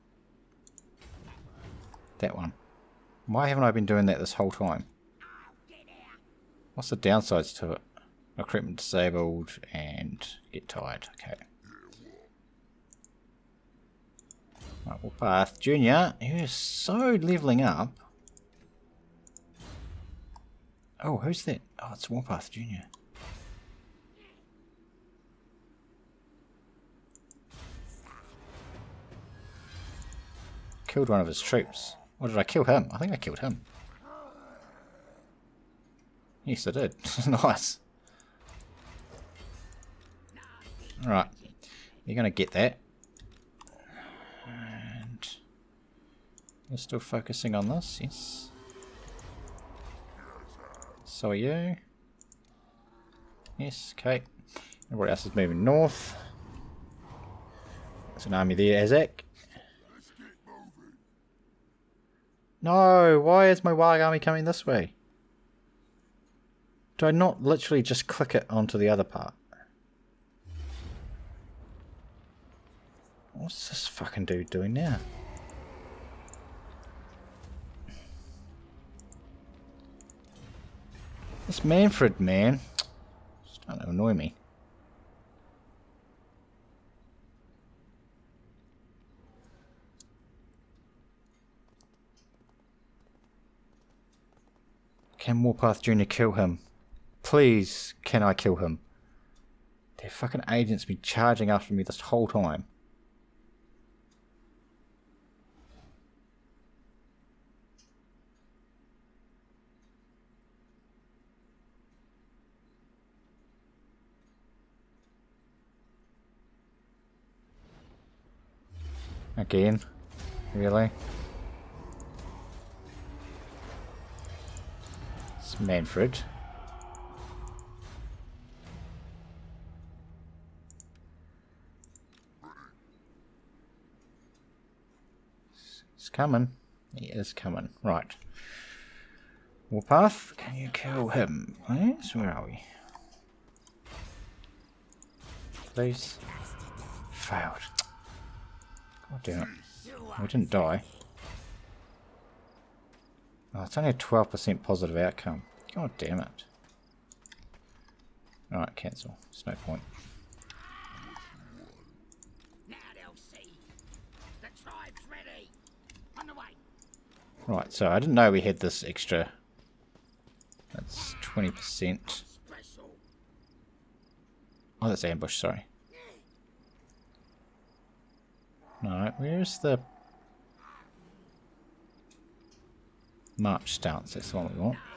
That one. Why haven't I been doing that this whole time? What's the downsides to it? Equipment disabled and get tired. Okay. Right, Warpath Junior, who is so leveling up. Oh, who's that? Oh, it's Warpath Junior. Killed one of his troops. Or did I kill him? I think I killed him. Yes, I did. Nice. Right. You're going to get that. And you're still focusing on this, yes. So are you. Yes, okay. Everybody else is moving north. There's an army there, Azak. No, why is my warg army coming this way? Do I not literally just click it onto the other part? What's this fucking dude doing now? This Manfred man, starting to annoy me. Can Warpath Jr. kill him? Please, can I kill him? Their fucking agents been charging after me this whole time. Again? Really? It's Manfred. He's coming. He is coming. Right. Warpath, can you kill him, please? Where are we? Please. Failed. God damn it. We didn't die. Oh, it's only a 12% positive outcome. God damn it. Alright, cancel. There's no point. Now they'll see. The tribe's ready. On the way. Right, so I didn't know we had this extra. That's 20%. Oh, that's ambush, sorry. No, where's the march stance? That's the one we want.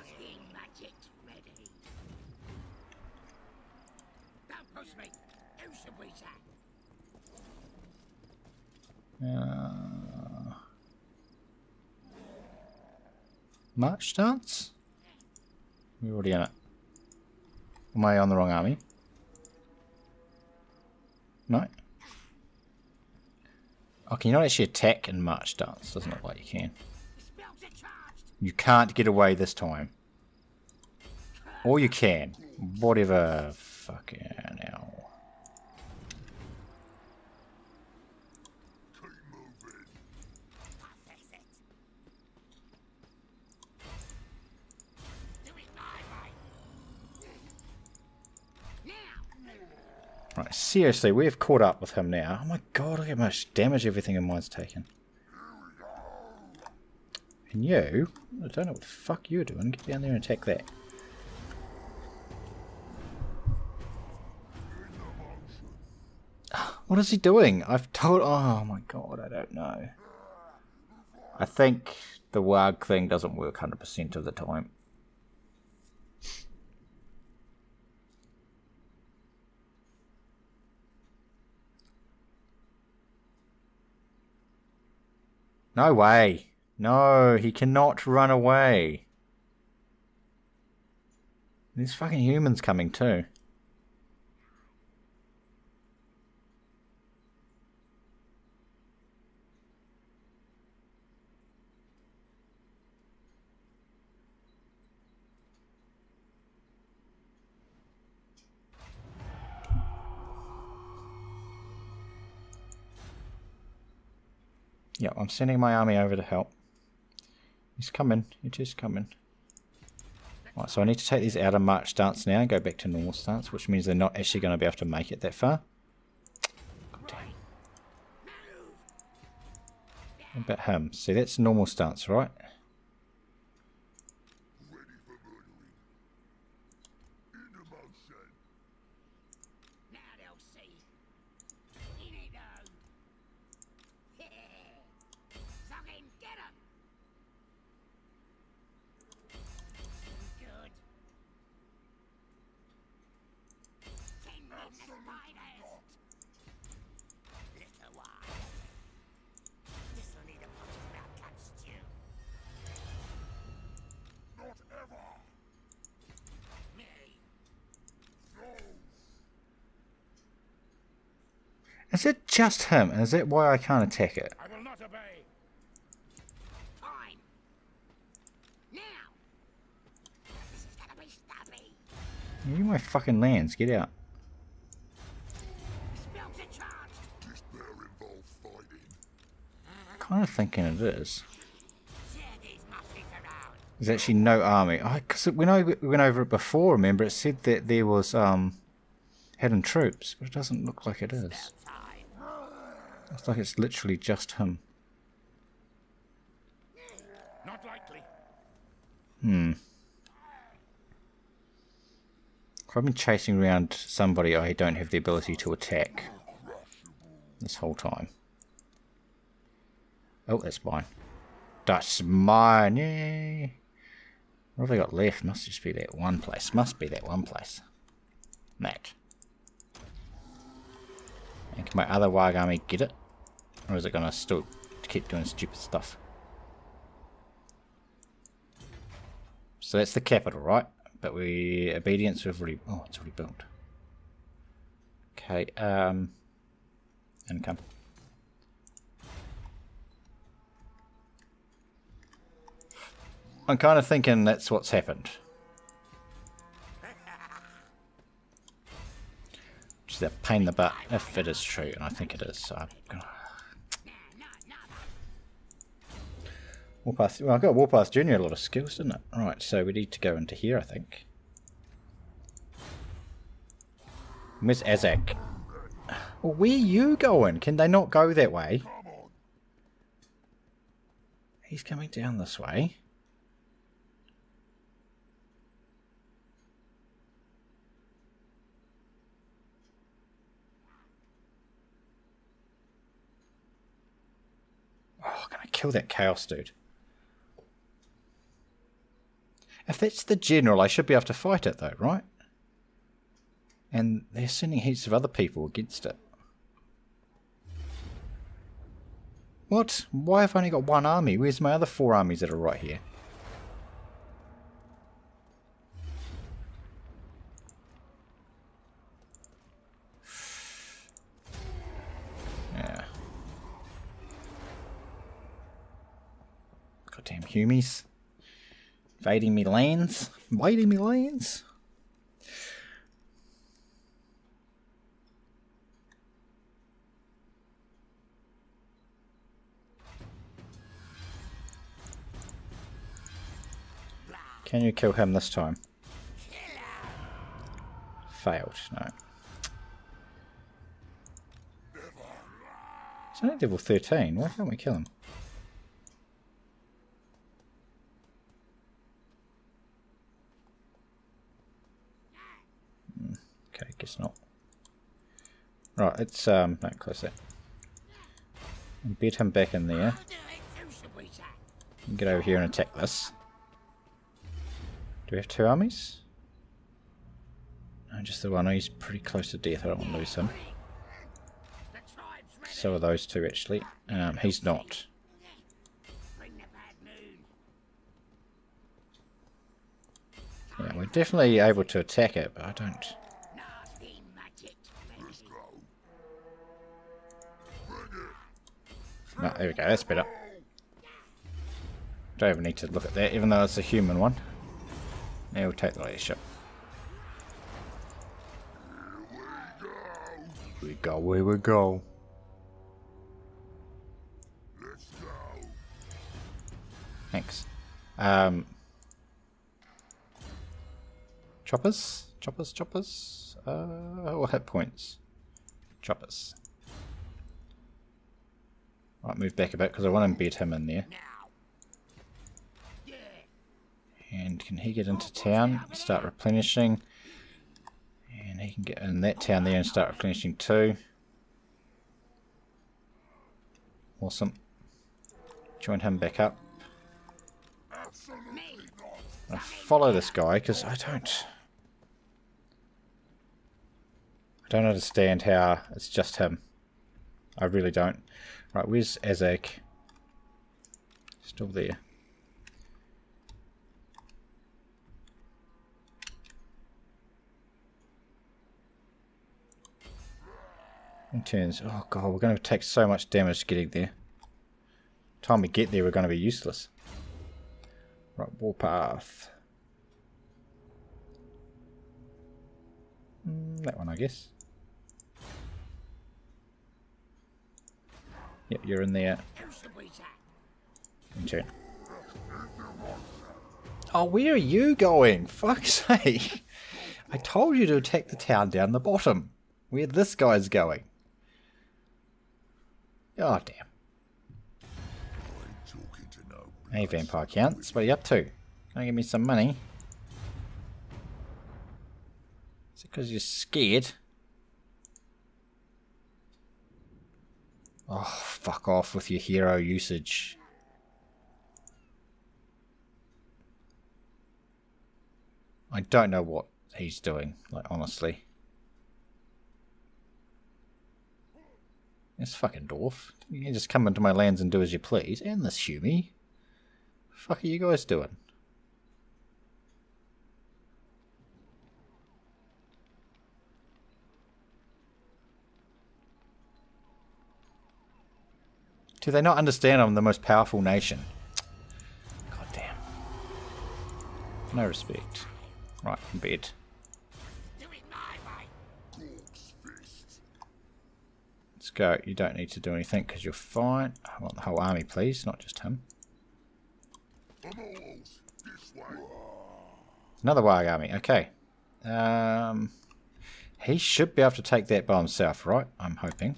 March stance? We're already in it. Am I on the wrong army? No? Oh, can you not actually attack in march stance? Doesn't look like you can. You can't get away this time. Or you can. Whatever. Fucking hell. Right, seriously, we've caught up with him now. Oh my god, look how much damage everything in mine's taken. And you, I don't know what the fuck you're doing. Get down there and attack that. What is he doing? I've told... Oh my god, I don't know. I think the warg thing doesn't work 100% of the time. No way. No, he cannot run away. There's fucking humans coming too. Yeah, I'm sending my army over to help. He's coming. It is coming. Right, so I need to take these out of march stance now and go back to normal stance, which means they're not actually going to be able to make it that far. God damn. What about him? See, that's normal stance, right? Is it just him? Is that why I can't attack it? I will not obey. Fine. Now. This is gonna be stubby. You my fucking lands, get out. Spells are charged. This bear involve fighting. Kind of thinking it is. There's actually no army. Because when I went over it before, remember, it said that there was hidden troops, but it doesn't look like it is. Looks like it's literally just him. Not likely. If I've been chasing around somebody I don't have the ability to attack this whole time. Oh, that's mine. That's mine, yay! What have I got left? Must just be that one place. Must be that one place. That. And can my other warg army get it? Or is it going to still keep doing stupid stuff? So that's the capital, right? But obedience we've already... Oh, it's already built. Okay, income. I'm kind of thinking that's what's happened. Which is a pain in the butt, if it is true, and I think it is. So I'm gonna... Warpath, well, I got Warpath Junior a lot of skills, didn't it? Right, so we need to go into here, I think. Miss Azak. Well, where are you going? Can they not go that way? He's coming down this way. Oh, can I kill that chaos dude? If that's the general, I should be able to fight it though, right? And they're sending heaps of other people against it. What? Why have I only got one army? Where's my other 4 armies that are right here? Yeah. Goddamn humies. Invading me lands. Invading me lands. Can you kill him this time? Failed, no. It's only level 13, why can't we kill him? Okay, guess not. Right, let's no, close that. Embed him back in there. Get over here and attack this. Do we have 2 armies? No, just the one. He's pretty close to death. I don't want to lose him. So are those 2 actually. He's not. Yeah, we're definitely able to attack it, but I don't. No, there we go. That's better. Don't even need to look at that, even though it's a human one. Now we'll take the leadership. Here we go, here we go. Thanks. Choppers? Choppers, choppers? Or hit points? Choppers. Right, move back a bit because I want to embed him in there. And can he get into town? Start replenishing. And he can get in that town there and start replenishing too. Awesome. Join him back up. I follow this guy because I don't understand how it's just him. I really don't. Right, where's Azak? Still there. In turns. Oh god, we're going to take so much damage getting there. Time we get there, we're going to be useless. Right, warpath. That one, I guess. Yep, you're in there. In turn. Oh, where are you going? Fuck's sake. I told you to attack the town down the bottom. Where this guy's going. Oh, damn. Hey, vampire counts. What are you up to? Can you give me some money? Is it because you're scared? Oh, fuck off with your hero usage. I don't know what he's doing, like, honestly. This fucking dwarf. You can just come into my lands and do as you please. And this humie. What the fuck are you guys doing? Do they not understand I'm the most powerful nation? God damn. No respect. Right, in bed. Let's go. You don't need to do anything because you're fine. I want the whole army, please, not just him. Another warg army. Okay. He should be able to take that by himself, right? I'm hoping.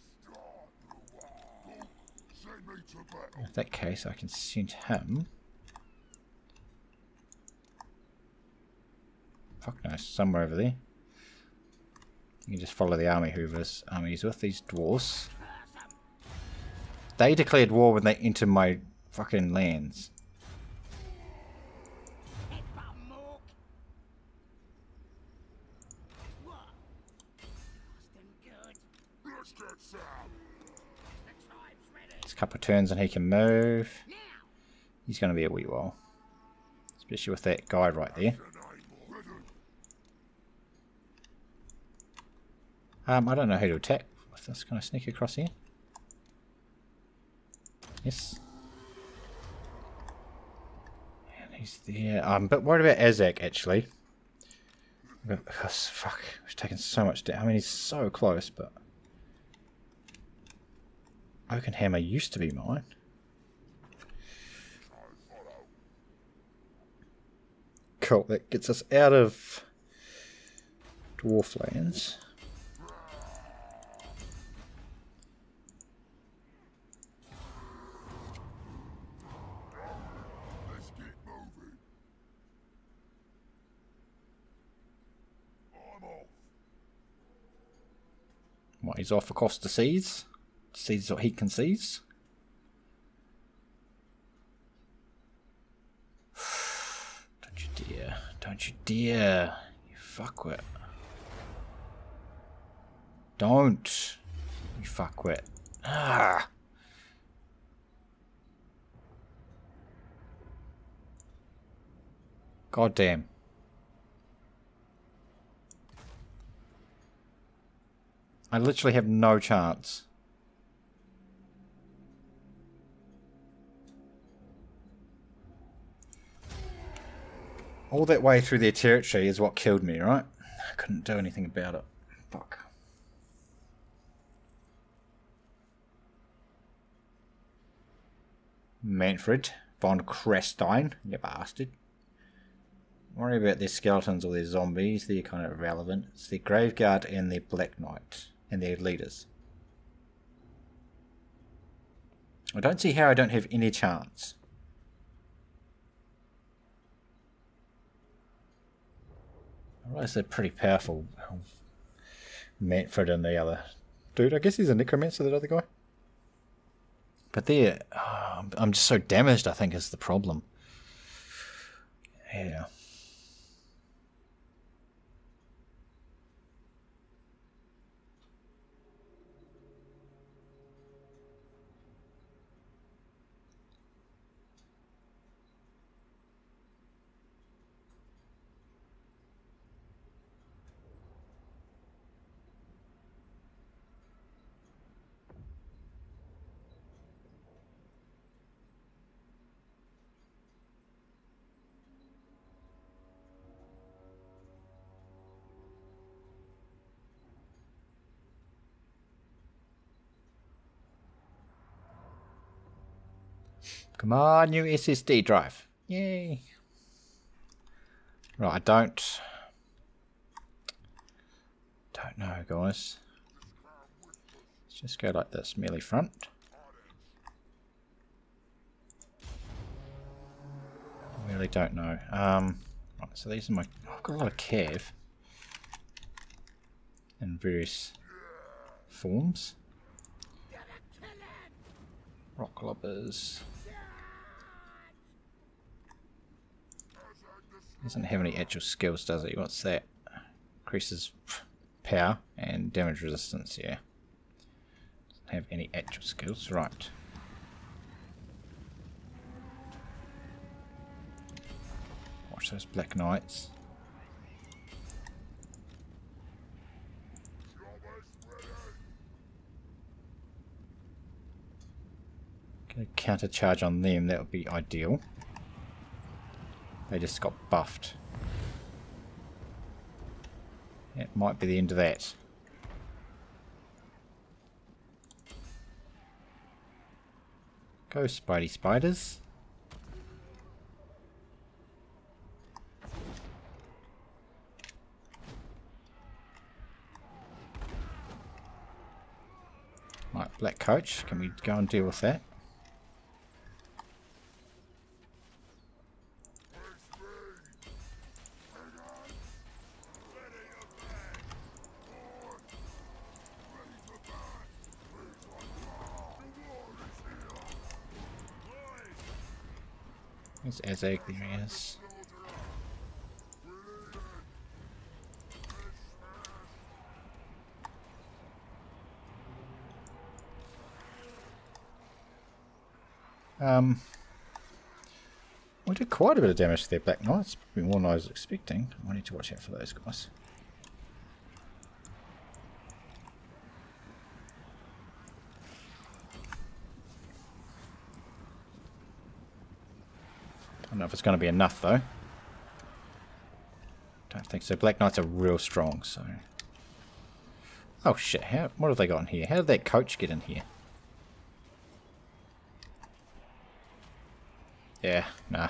In that case, I can send him. Fuck no, somewhere over there. You can just follow the army Hoover's armies with these dwarves. They declared war when they entered my fucking lands. Let's couple of turns and he can move. He's going to be a wee while. Especially with that guy right there. I don't know how to attack with this. Can I sneak across here? Yes. And he's there. I'm a bit worried about Azak actually. Because, fuck, he's taken so much damage. I mean, he's so close, but... Oaken Hammer used to be mine. Cool, that gets us out of Dwarf lands. What, he's off across the seas? Sees what he can seize. Don't you dare. Don't you dare. You fuckwit. Don't. You fuckwit. Ah. God damn. I literally have no chance. All that way through their territory is what killed me, right? I couldn't do anything about it. Fuck. Manfred von Krestein, you bastard. Don't worry about their skeletons or their zombies, they're kind of irrelevant. It's their Graveguard and their Black Knight and their leaders. I don't see how I don't have any chance. I realize they're pretty powerful. Manfred and the other dude. I guess he's a necromancer, that other guy. But they're... Oh, I'm just so damaged, I think, is the problem. Yeah. Come on, new SSD drive. Yay. Right, I don't know, guys. Let's just go like this, melee front. I really don't know. Right, so these are my... I've got a lot of cav in various forms. Rock lobbers. Doesn't have any actual skills, does it? What's that? Increases power and damage resistance, yeah. Doesn't have any actual skills, right. Watch those Black Knights. Get a counter charge on them, that would be ideal. They just got buffed. It might be the end of that. Go Spidey Spiders. Right, Black Coach, can we go and deal with that? There's Azag, there he is. We did quite a bit of damage to their Black Knights, probably more than I was expecting. I need to watch out for those guys. I don't know if it's going to be enough though. Don't think so. Black Knights are real strong, so... Oh shit, what have they got in here? How did that coach get in here? Yeah, nah.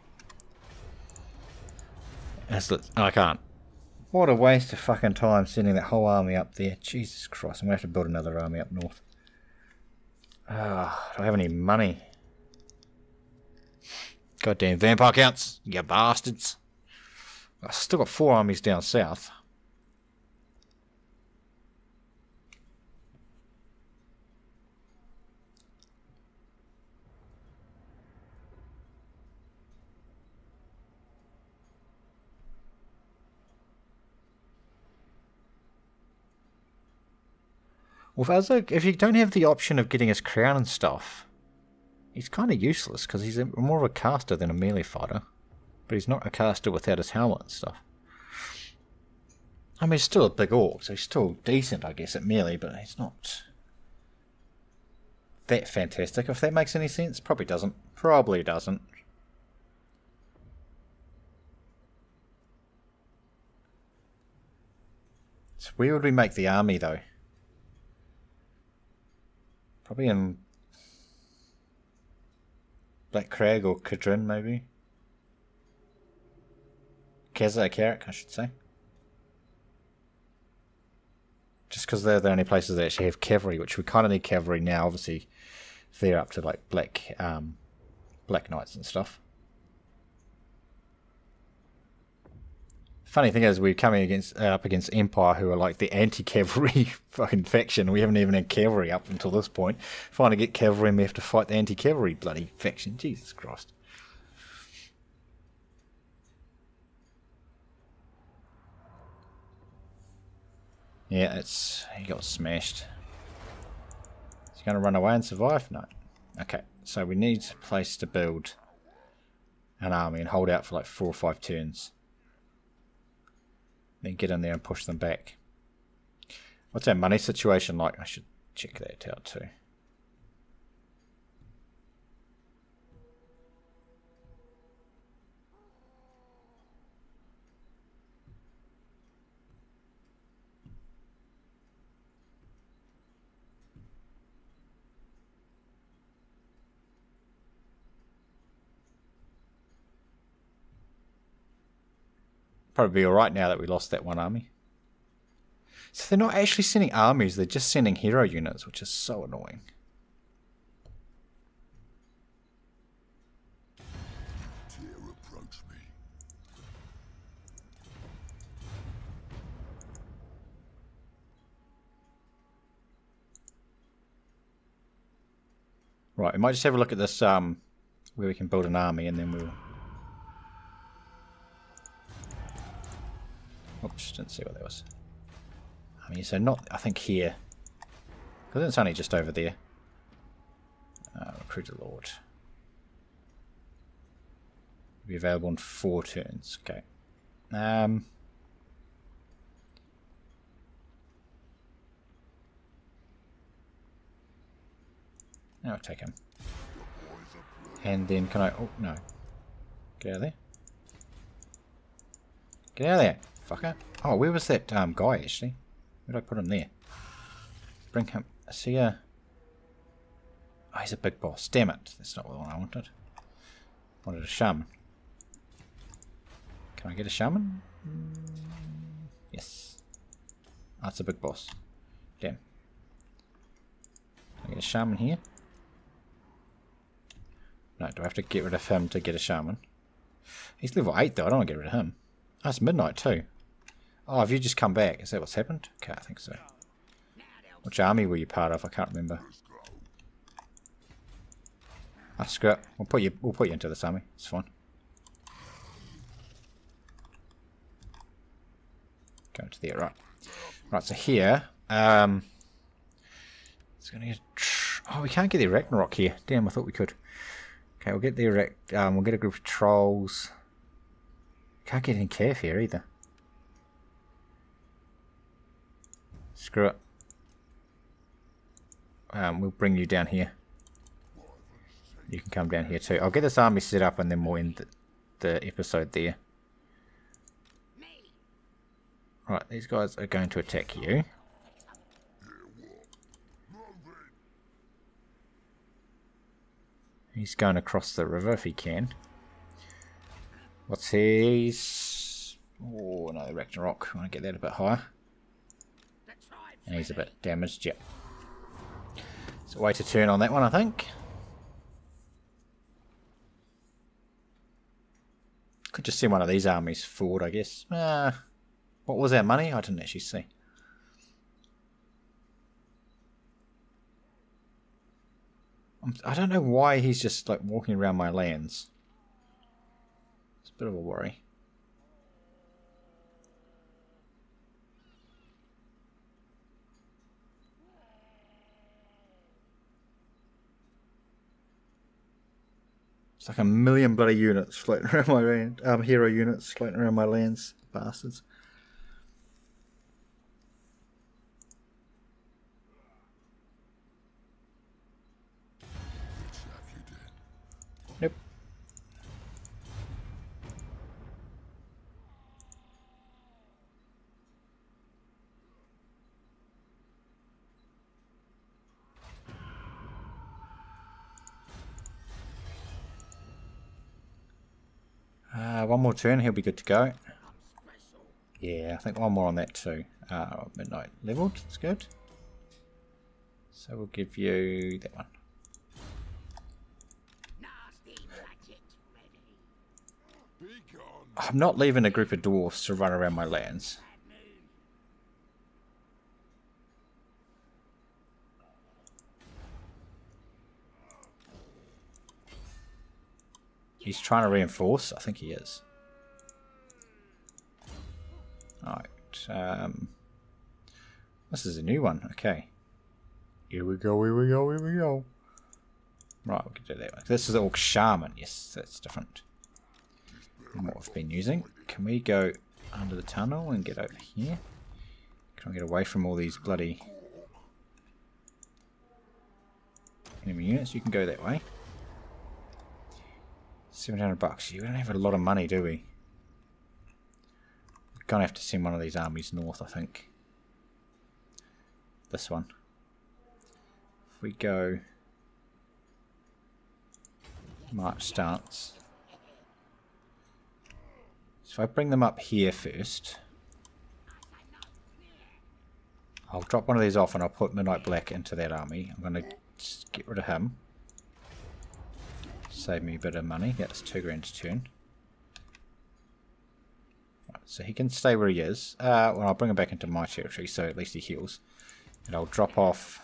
I can't. What a waste of fucking time sending that whole army up there. Jesus Christ, I'm going to have to build another army up north. Ah, do I have any money? Goddamn vampire counts, you bastards. I've still got 4 armies down south. Well, if you don't have the option of getting his crown and stuff, he's kind of useless because he's more of a caster than a melee fighter. But he's not a caster without his helmet and stuff. I mean, he's still a big orc, so he's still decent, I guess, at melee, but he's not that fantastic. If that makes any sense, probably doesn't. Probably doesn't. So where would we make the army, though? Probably in Black Crag or Cadrin, maybe. Carrick, I should say. Just because they're the only places that actually have cavalry, which we kind of need cavalry now. Obviously, they're up to like Black Knights and stuff. Funny thing is, we're coming up against Empire, who are like the anti-cavalry fucking faction. We haven't even had cavalry up until this point. Finally get cavalry, and we have to fight the anti-cavalry bloody faction. Jesus Christ. Yeah, he got smashed. Is he going to run away and survive? No. Okay, so we need a place to build an army and hold out for like 4 or 5 turns. Then get in there and push them back. What's our money situation like? I should check that out too. Probably be alright now that we lost that one army. So they're not actually sending armies, they're just sending hero units, which is so annoying. Dare approach me. Right, we might just have a look at this where we can build an army and then we'll... Oops, didn't see what that was. I mean, so not, I think here. Because it's only just over there. Recruit a lord. Be available in 4 turns. Okay. I'll take him. And then can I... Oh, no. Get out of there. Get out of there, fucker. Oh, where was that guy, actually? Where did I put him there? Bring him... Is he a... Oh, he's a big boss. Damn it. That's not what I wanted. I wanted a shaman. Can I get a shaman? Yes. Oh, it's a big boss. Damn. Can I get a shaman here? No, do I have to get rid of him to get a shaman? He's level 8 though, I don't want to get rid of him. Oh, it's midnight too. Oh, have you just come back? Is that what's happened? Okay, I think so. Which army were you part of? I can't remember. Ah, screw it. We'll put you into this army. It's fine. Go into there, right. Right, so here, it's gonna get Oh, we can't get the Ragnarok here. Damn, I thought we could. Okay, we'll get the we'll get a group of trolls. Can't get any Cav here either. Screw it. We'll bring you down here. You can come down here too. I'll get this army set up and then we'll end the episode there. Right, these guys are going to attack you. He's going across the river if he can. What's his... Oh, no, Ragnarok. I want to get that a bit higher. And he's a bit damaged, yep. So wait a turn on that one, I think. Could just send one of these armies forward, I guess. What was our money? I didn't actually see. I don't know why he's just like walking around my lands. It's a bit of a worry. It's like a million bloody units floating around my land. Hero units floating around my lands. Bastards. Nope. One more turn, he'll be good to go. Yeah, I think one more on that too. Midnight leveled, that's good. So we'll give you that one. I'm not leaving a group of dwarfs to run around my lands. He's trying to reinforce. I think he is. Alright. This is a new one. Okay. Here we go, here we go, here we go. Right, we can do that one. This is Orc Shaman. Yes, that's different than what we've been using. Can we go under the tunnel and get over here? Can I get away from all these bloody enemy units? You can go that way. $700. You don't have a lot of money, do we? We're gonna have to send one of these armies north, I think. This one. If we go march stance. So if I bring them up here first, I'll drop one of these off and I'll put Midnight Black into that army. I'm gonna just get rid of him. Save me a bit of money. That's 2 grand to turn. Right, so he can stay where he is. Well, I'll bring him back into my territory, so at least he heals. And I'll drop off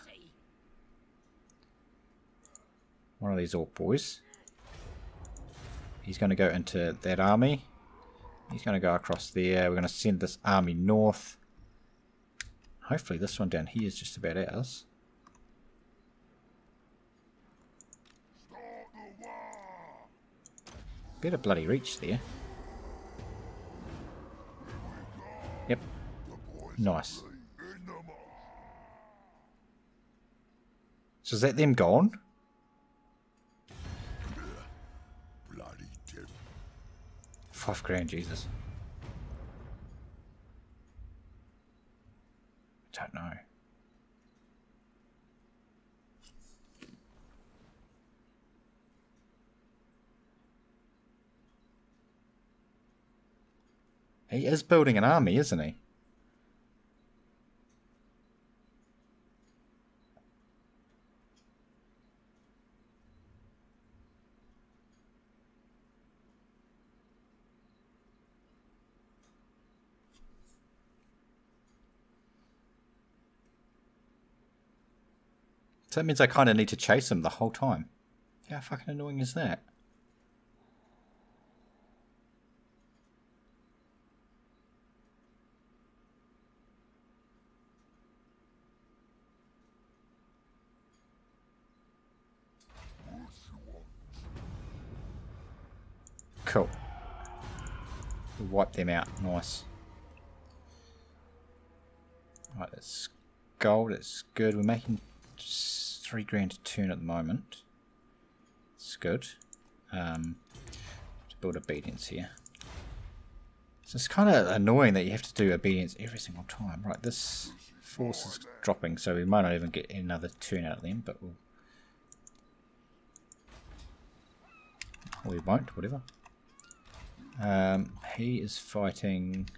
one of these Orc boys. He's going to go into that army. He's going to go across there. We're going to send this army north. Hopefully this one down here is just about ours. Bit of bloody reach there. Yep. Nice. So is that them gone? Bloody devil. 5 grand, Jesus. I don't know. He is building an army, isn't he? So that means I kind of need to chase him the whole time. How fucking annoying is that? Cool. Wipe them out. Nice. Right, that's gold. It's good. We're making 3 grand a turn at the moment. It's good. To build obedience here. So it's kind of annoying that you have to do obedience every single time. Right, this force is dropping, so we might not even get another turn out of them, but we'll... Or we won't, whatever. He is fighting...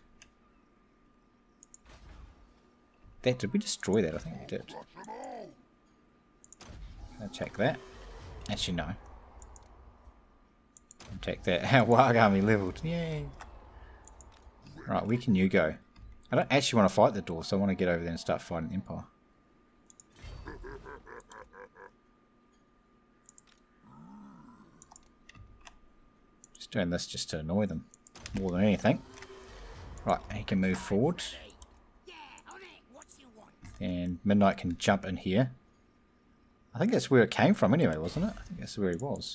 That, did we destroy that? I think we did. I'll check that. Actually, no. I'll check that. Our Warg army leveled. Yay! Right, where can you go? I don't actually want to fight the door, so I want to get over there and start fighting the Empire. Just doing this just to annoy them more than anything. Right, he can move forward. And Midnight can jump in here. I think that's where it came from anyway, wasn't it? I think that's where he was.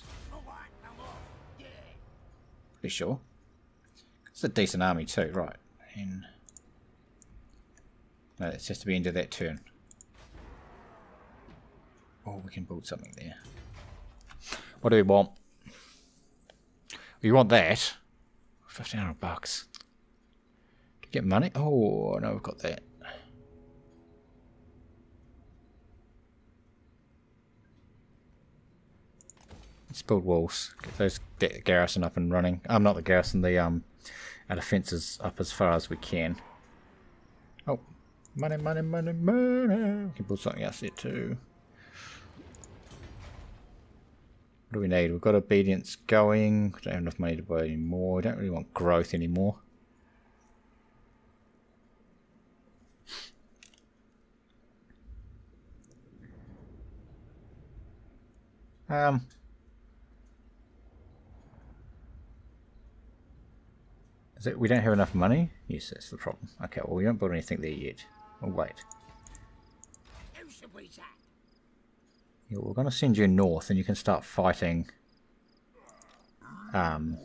Pretty sure. It's a decent army too, right. And no, it's just to be into that turn. Oh, we can build something there. What do we want? We want that. 1,500 bucks. To get money? Oh, no, we've got that. Let's build walls. Get those garrison up and running. Not the garrison, our defences up as far as we can. Oh, money, money, money, money. We can build something else there too. What do we need? We've got obedience going. We don't have enough money to buy any more. We don't really want growth anymore. Is it we don't have enough money? Yes, that's the problem. Okay, well we don't build anything there yet. Oh wait. Yeah, we're going to send you north and you can start fighting. Geez,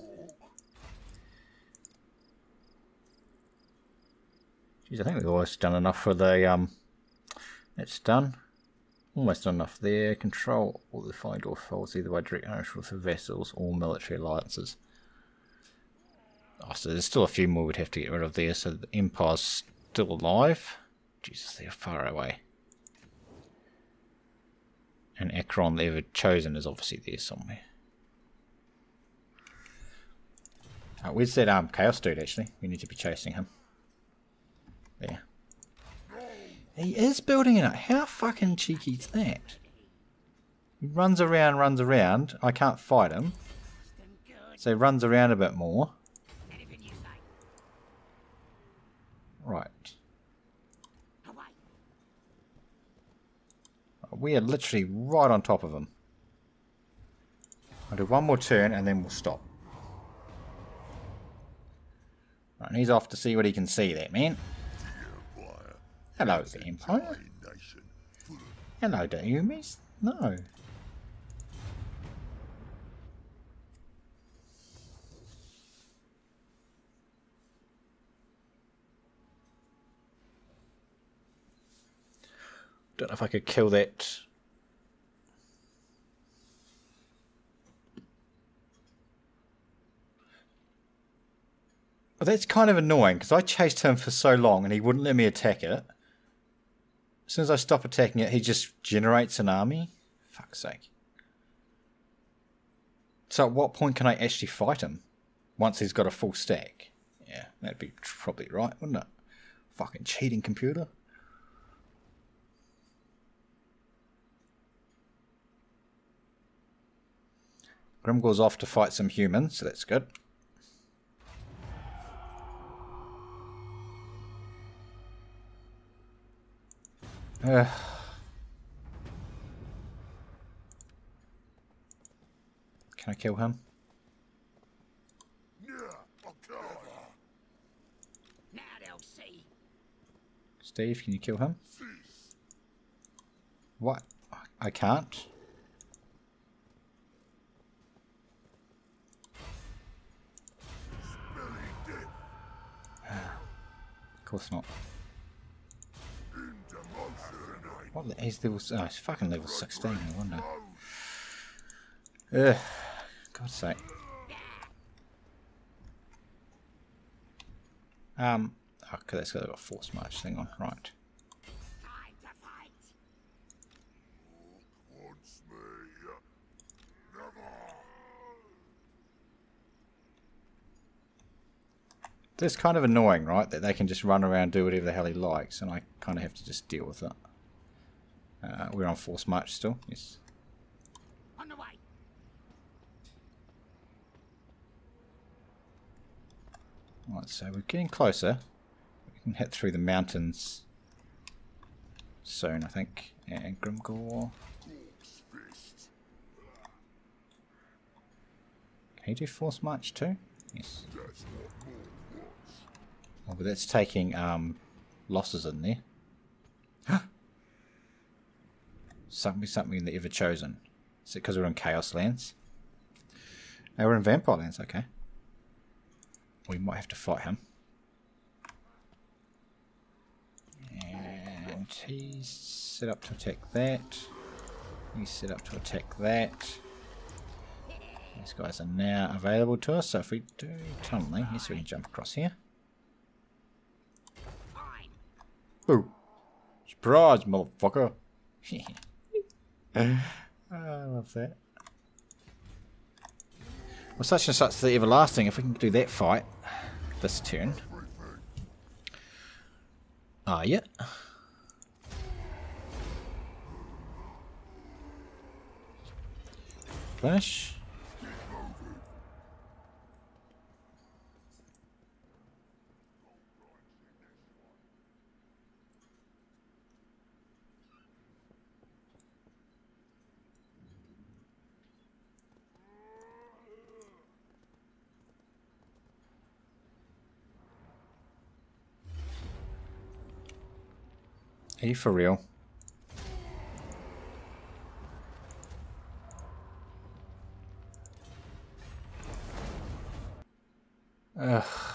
I think we've almost done enough for the that's done. Almost done enough there. Control all the following door folds either by direct ownership for vassals or military alliances. Oh, so there's still a few more we'd have to get rid of there, so the Empire's still alive. Jesus, they're far away. And Akron, the ever chosen, is obviously there somewhere. Where's that Chaos dude actually? We need to be chasing him. There. He is building it up. How fucking cheeky is that? He runs around. I can't fight him. So he runs around a bit more. Right. We are literally right on top of him. I'll do one more turn and then we'll stop. Right, and he's off to see what he can see there, man. Hello, the Empire. Hello, do you miss? No. Don't know if I could kill that. Well, that's kind of annoying because I chased him for so long and he wouldn't let me attack it. As soon as I stop attacking it, he just generates an army. Fuck's sake. So at what point can I actually fight him? Once he's got a full stack. Yeah, that'd be probably right, wouldn't it? Fucking cheating computer. Grimgor's off to fight some humans, so that's good. Can I kill him? Steve, can you kill him? What? I can't. course not. What is level? Oh, it's fucking level 16. I wonder. Ugh. God's sake. Okay, that's got a force march thing on. Right. It's kind of annoying, right? That they can just run around, do whatever the hell he likes, and I kind of have to just deal with it. We're on force march still, yes. On the way. Right, so we're getting closer. We can hit through the mountains soon, I think. And Grimgore. Can he do force march too? Yes. Oh, but that's taking losses in there. Something in the Ever Chosen. Is it because we're in Chaos Lands? No, we're in Vampire Lands, okay. We might have to fight him. And he's set up to attack that. He's set up to attack that. These guys are now available to us, so if we do tunneling, yes, we can jump across here. Ooh. Surprise, motherfucker. I love that. Well, such and such the everlasting. If we can do that fight this turn. Yeah. Finish. Are you for real? Ugh.